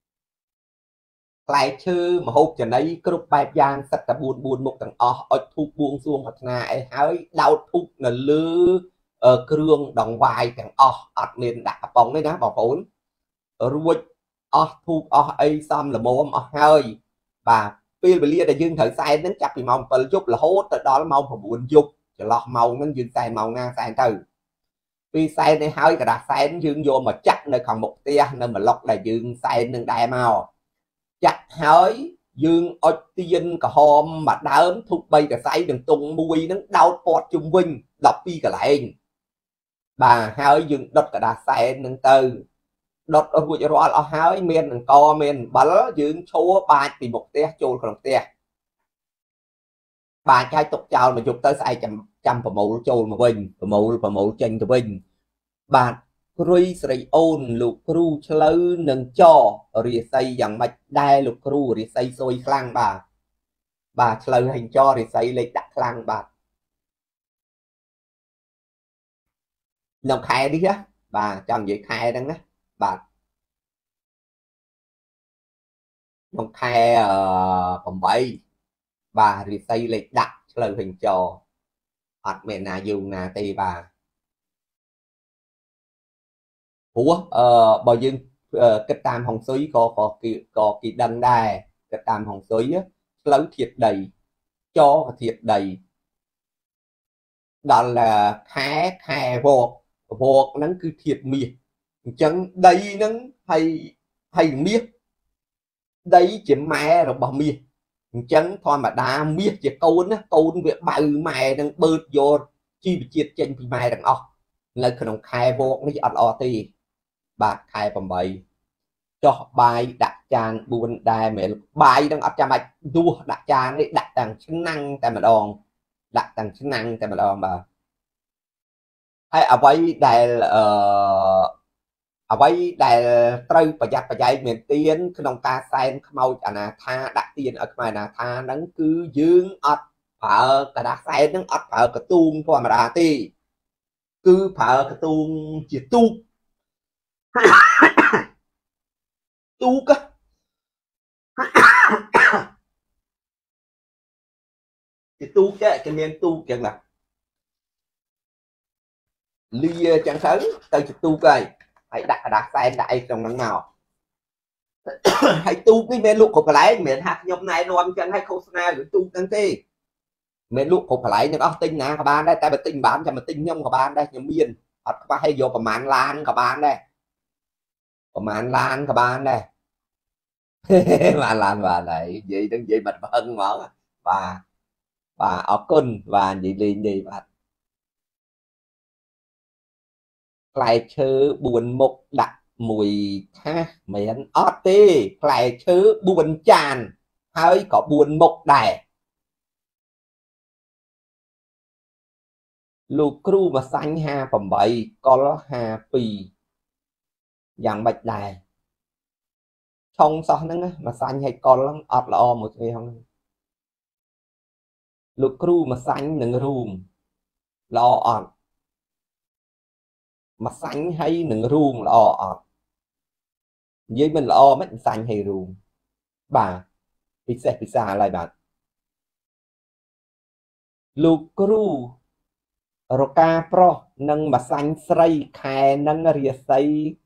lại chư mà hộp cho đấy có lúc bài giang sạch cả buồn một tầng ở thu buông xuông hoặc là ai hỡi đau thúc là lư cương đồng vai tầng ở miền đặt bóng đấy đó bảo ổn ruột thu ấy xong là mồm hơi bà phi bị lia đã dương thử sai đến chắc thì mong phần chút là hốt đó là mong phải buồn dục cho lọt màu nó dương sai màu ngang sai từ vì sai này hơi cả đặt sai nó dương vô mà chắc nơi còn một tia nên mà lọt là dương sai nên đại màu chặt hơi dương ở tiên cả hôm mà đớm thuộc bay cả say đừng tung mùi nó đau bọt chung vinh đọc đi cả lại bà hơi dương đốt cả đà xe nâng từ đốt ở vui cho rõ là hơi miền đừng co miền bắn dương số ba thì một té trôi còn té bà trai tục chào mà chụp tới sai trăm và mẫu trôi mà vinh và mẫu tranh từ vinh bà Rui sợi ôn lục ru chơi nâng cho rìa xây dạng mạch đai lục ru rìa xây xôi khlang bà chơi hành cho rìa xây lấy đặt khlang bà nông khai đi á bà chọn vậy khai đăng á bà nông khai phòng bảy bà rìa xây lấy đặt chơi hành cho hoặc mẹ nào dùng nà tì bà ủa bà dương cái tam hồng suý có kỳ đăng đài cái tam hồng suý á lấy thiệt đầy cho thiệt đầy đó là khá vọt nó cứ thiệt miệt chẳng đây nó hay miệt đây chỉ mẹ rồi bà miệt chẳng thôi mà đa miệt chỉ câu việc bà mẹ đang bớt vô chi bị chết trên thì mẹ đang là khả năng khai vọt nó chỉ thì bà khai bằng bậy cho bài đặt trang buồn đài mẹ bài đang ở trong bài đua đặt trang đấy đặt tầng chức năng tại mà đòn đặt tầng chức năng tại mà đòn bà hay ở vậy đài ở vậy đài trâu và dạy miền tiên cái nông ca sen màu à tha đặt tiền ở ngoài là tha nắng cứ dương ớt phở cả đặt sen nắng ớt phở cả tuôn thôi mà đã ti cứ phở cả tuôn chỉ tu tu cơ thì tu cái miền tu chẳng là lia chẳng tới tới chụp tu cây hãy đặt tay đại trong nắng nào hãy tu cái mẹ lục của lại miền hạt nhom này nó chân hay khâu na rồi tu đăng tê mẹ lục của lại những tinh nè các bạn đây tại tinh bán cho mà tinh nhông của bạn đây nhom miên hoặc các bạn hay vô của màn lan các bạn đây của màn lan các bạn đây màn lan và này gì đừng gì mình hơn mở và ở cân và gì liền gì bạn lại chữ buồn mục đặt mùi ha miền ót tê lại chữ buồn tràn hơi có buồn mục đài lục cru mà xanh ha phẩm bảy có ha pì dạng bạch đài trong sao nữa mà xanh hay con lắm ọt là o một người không lục cru mà xanh đừng rùm lo ọt mà xanh hay đừng rùm lo ọt với mình lo mấy xanh hay rùm bà pizza lại bạn lục cru Roca pro nâng mà xanh sray khai nâng rìa xây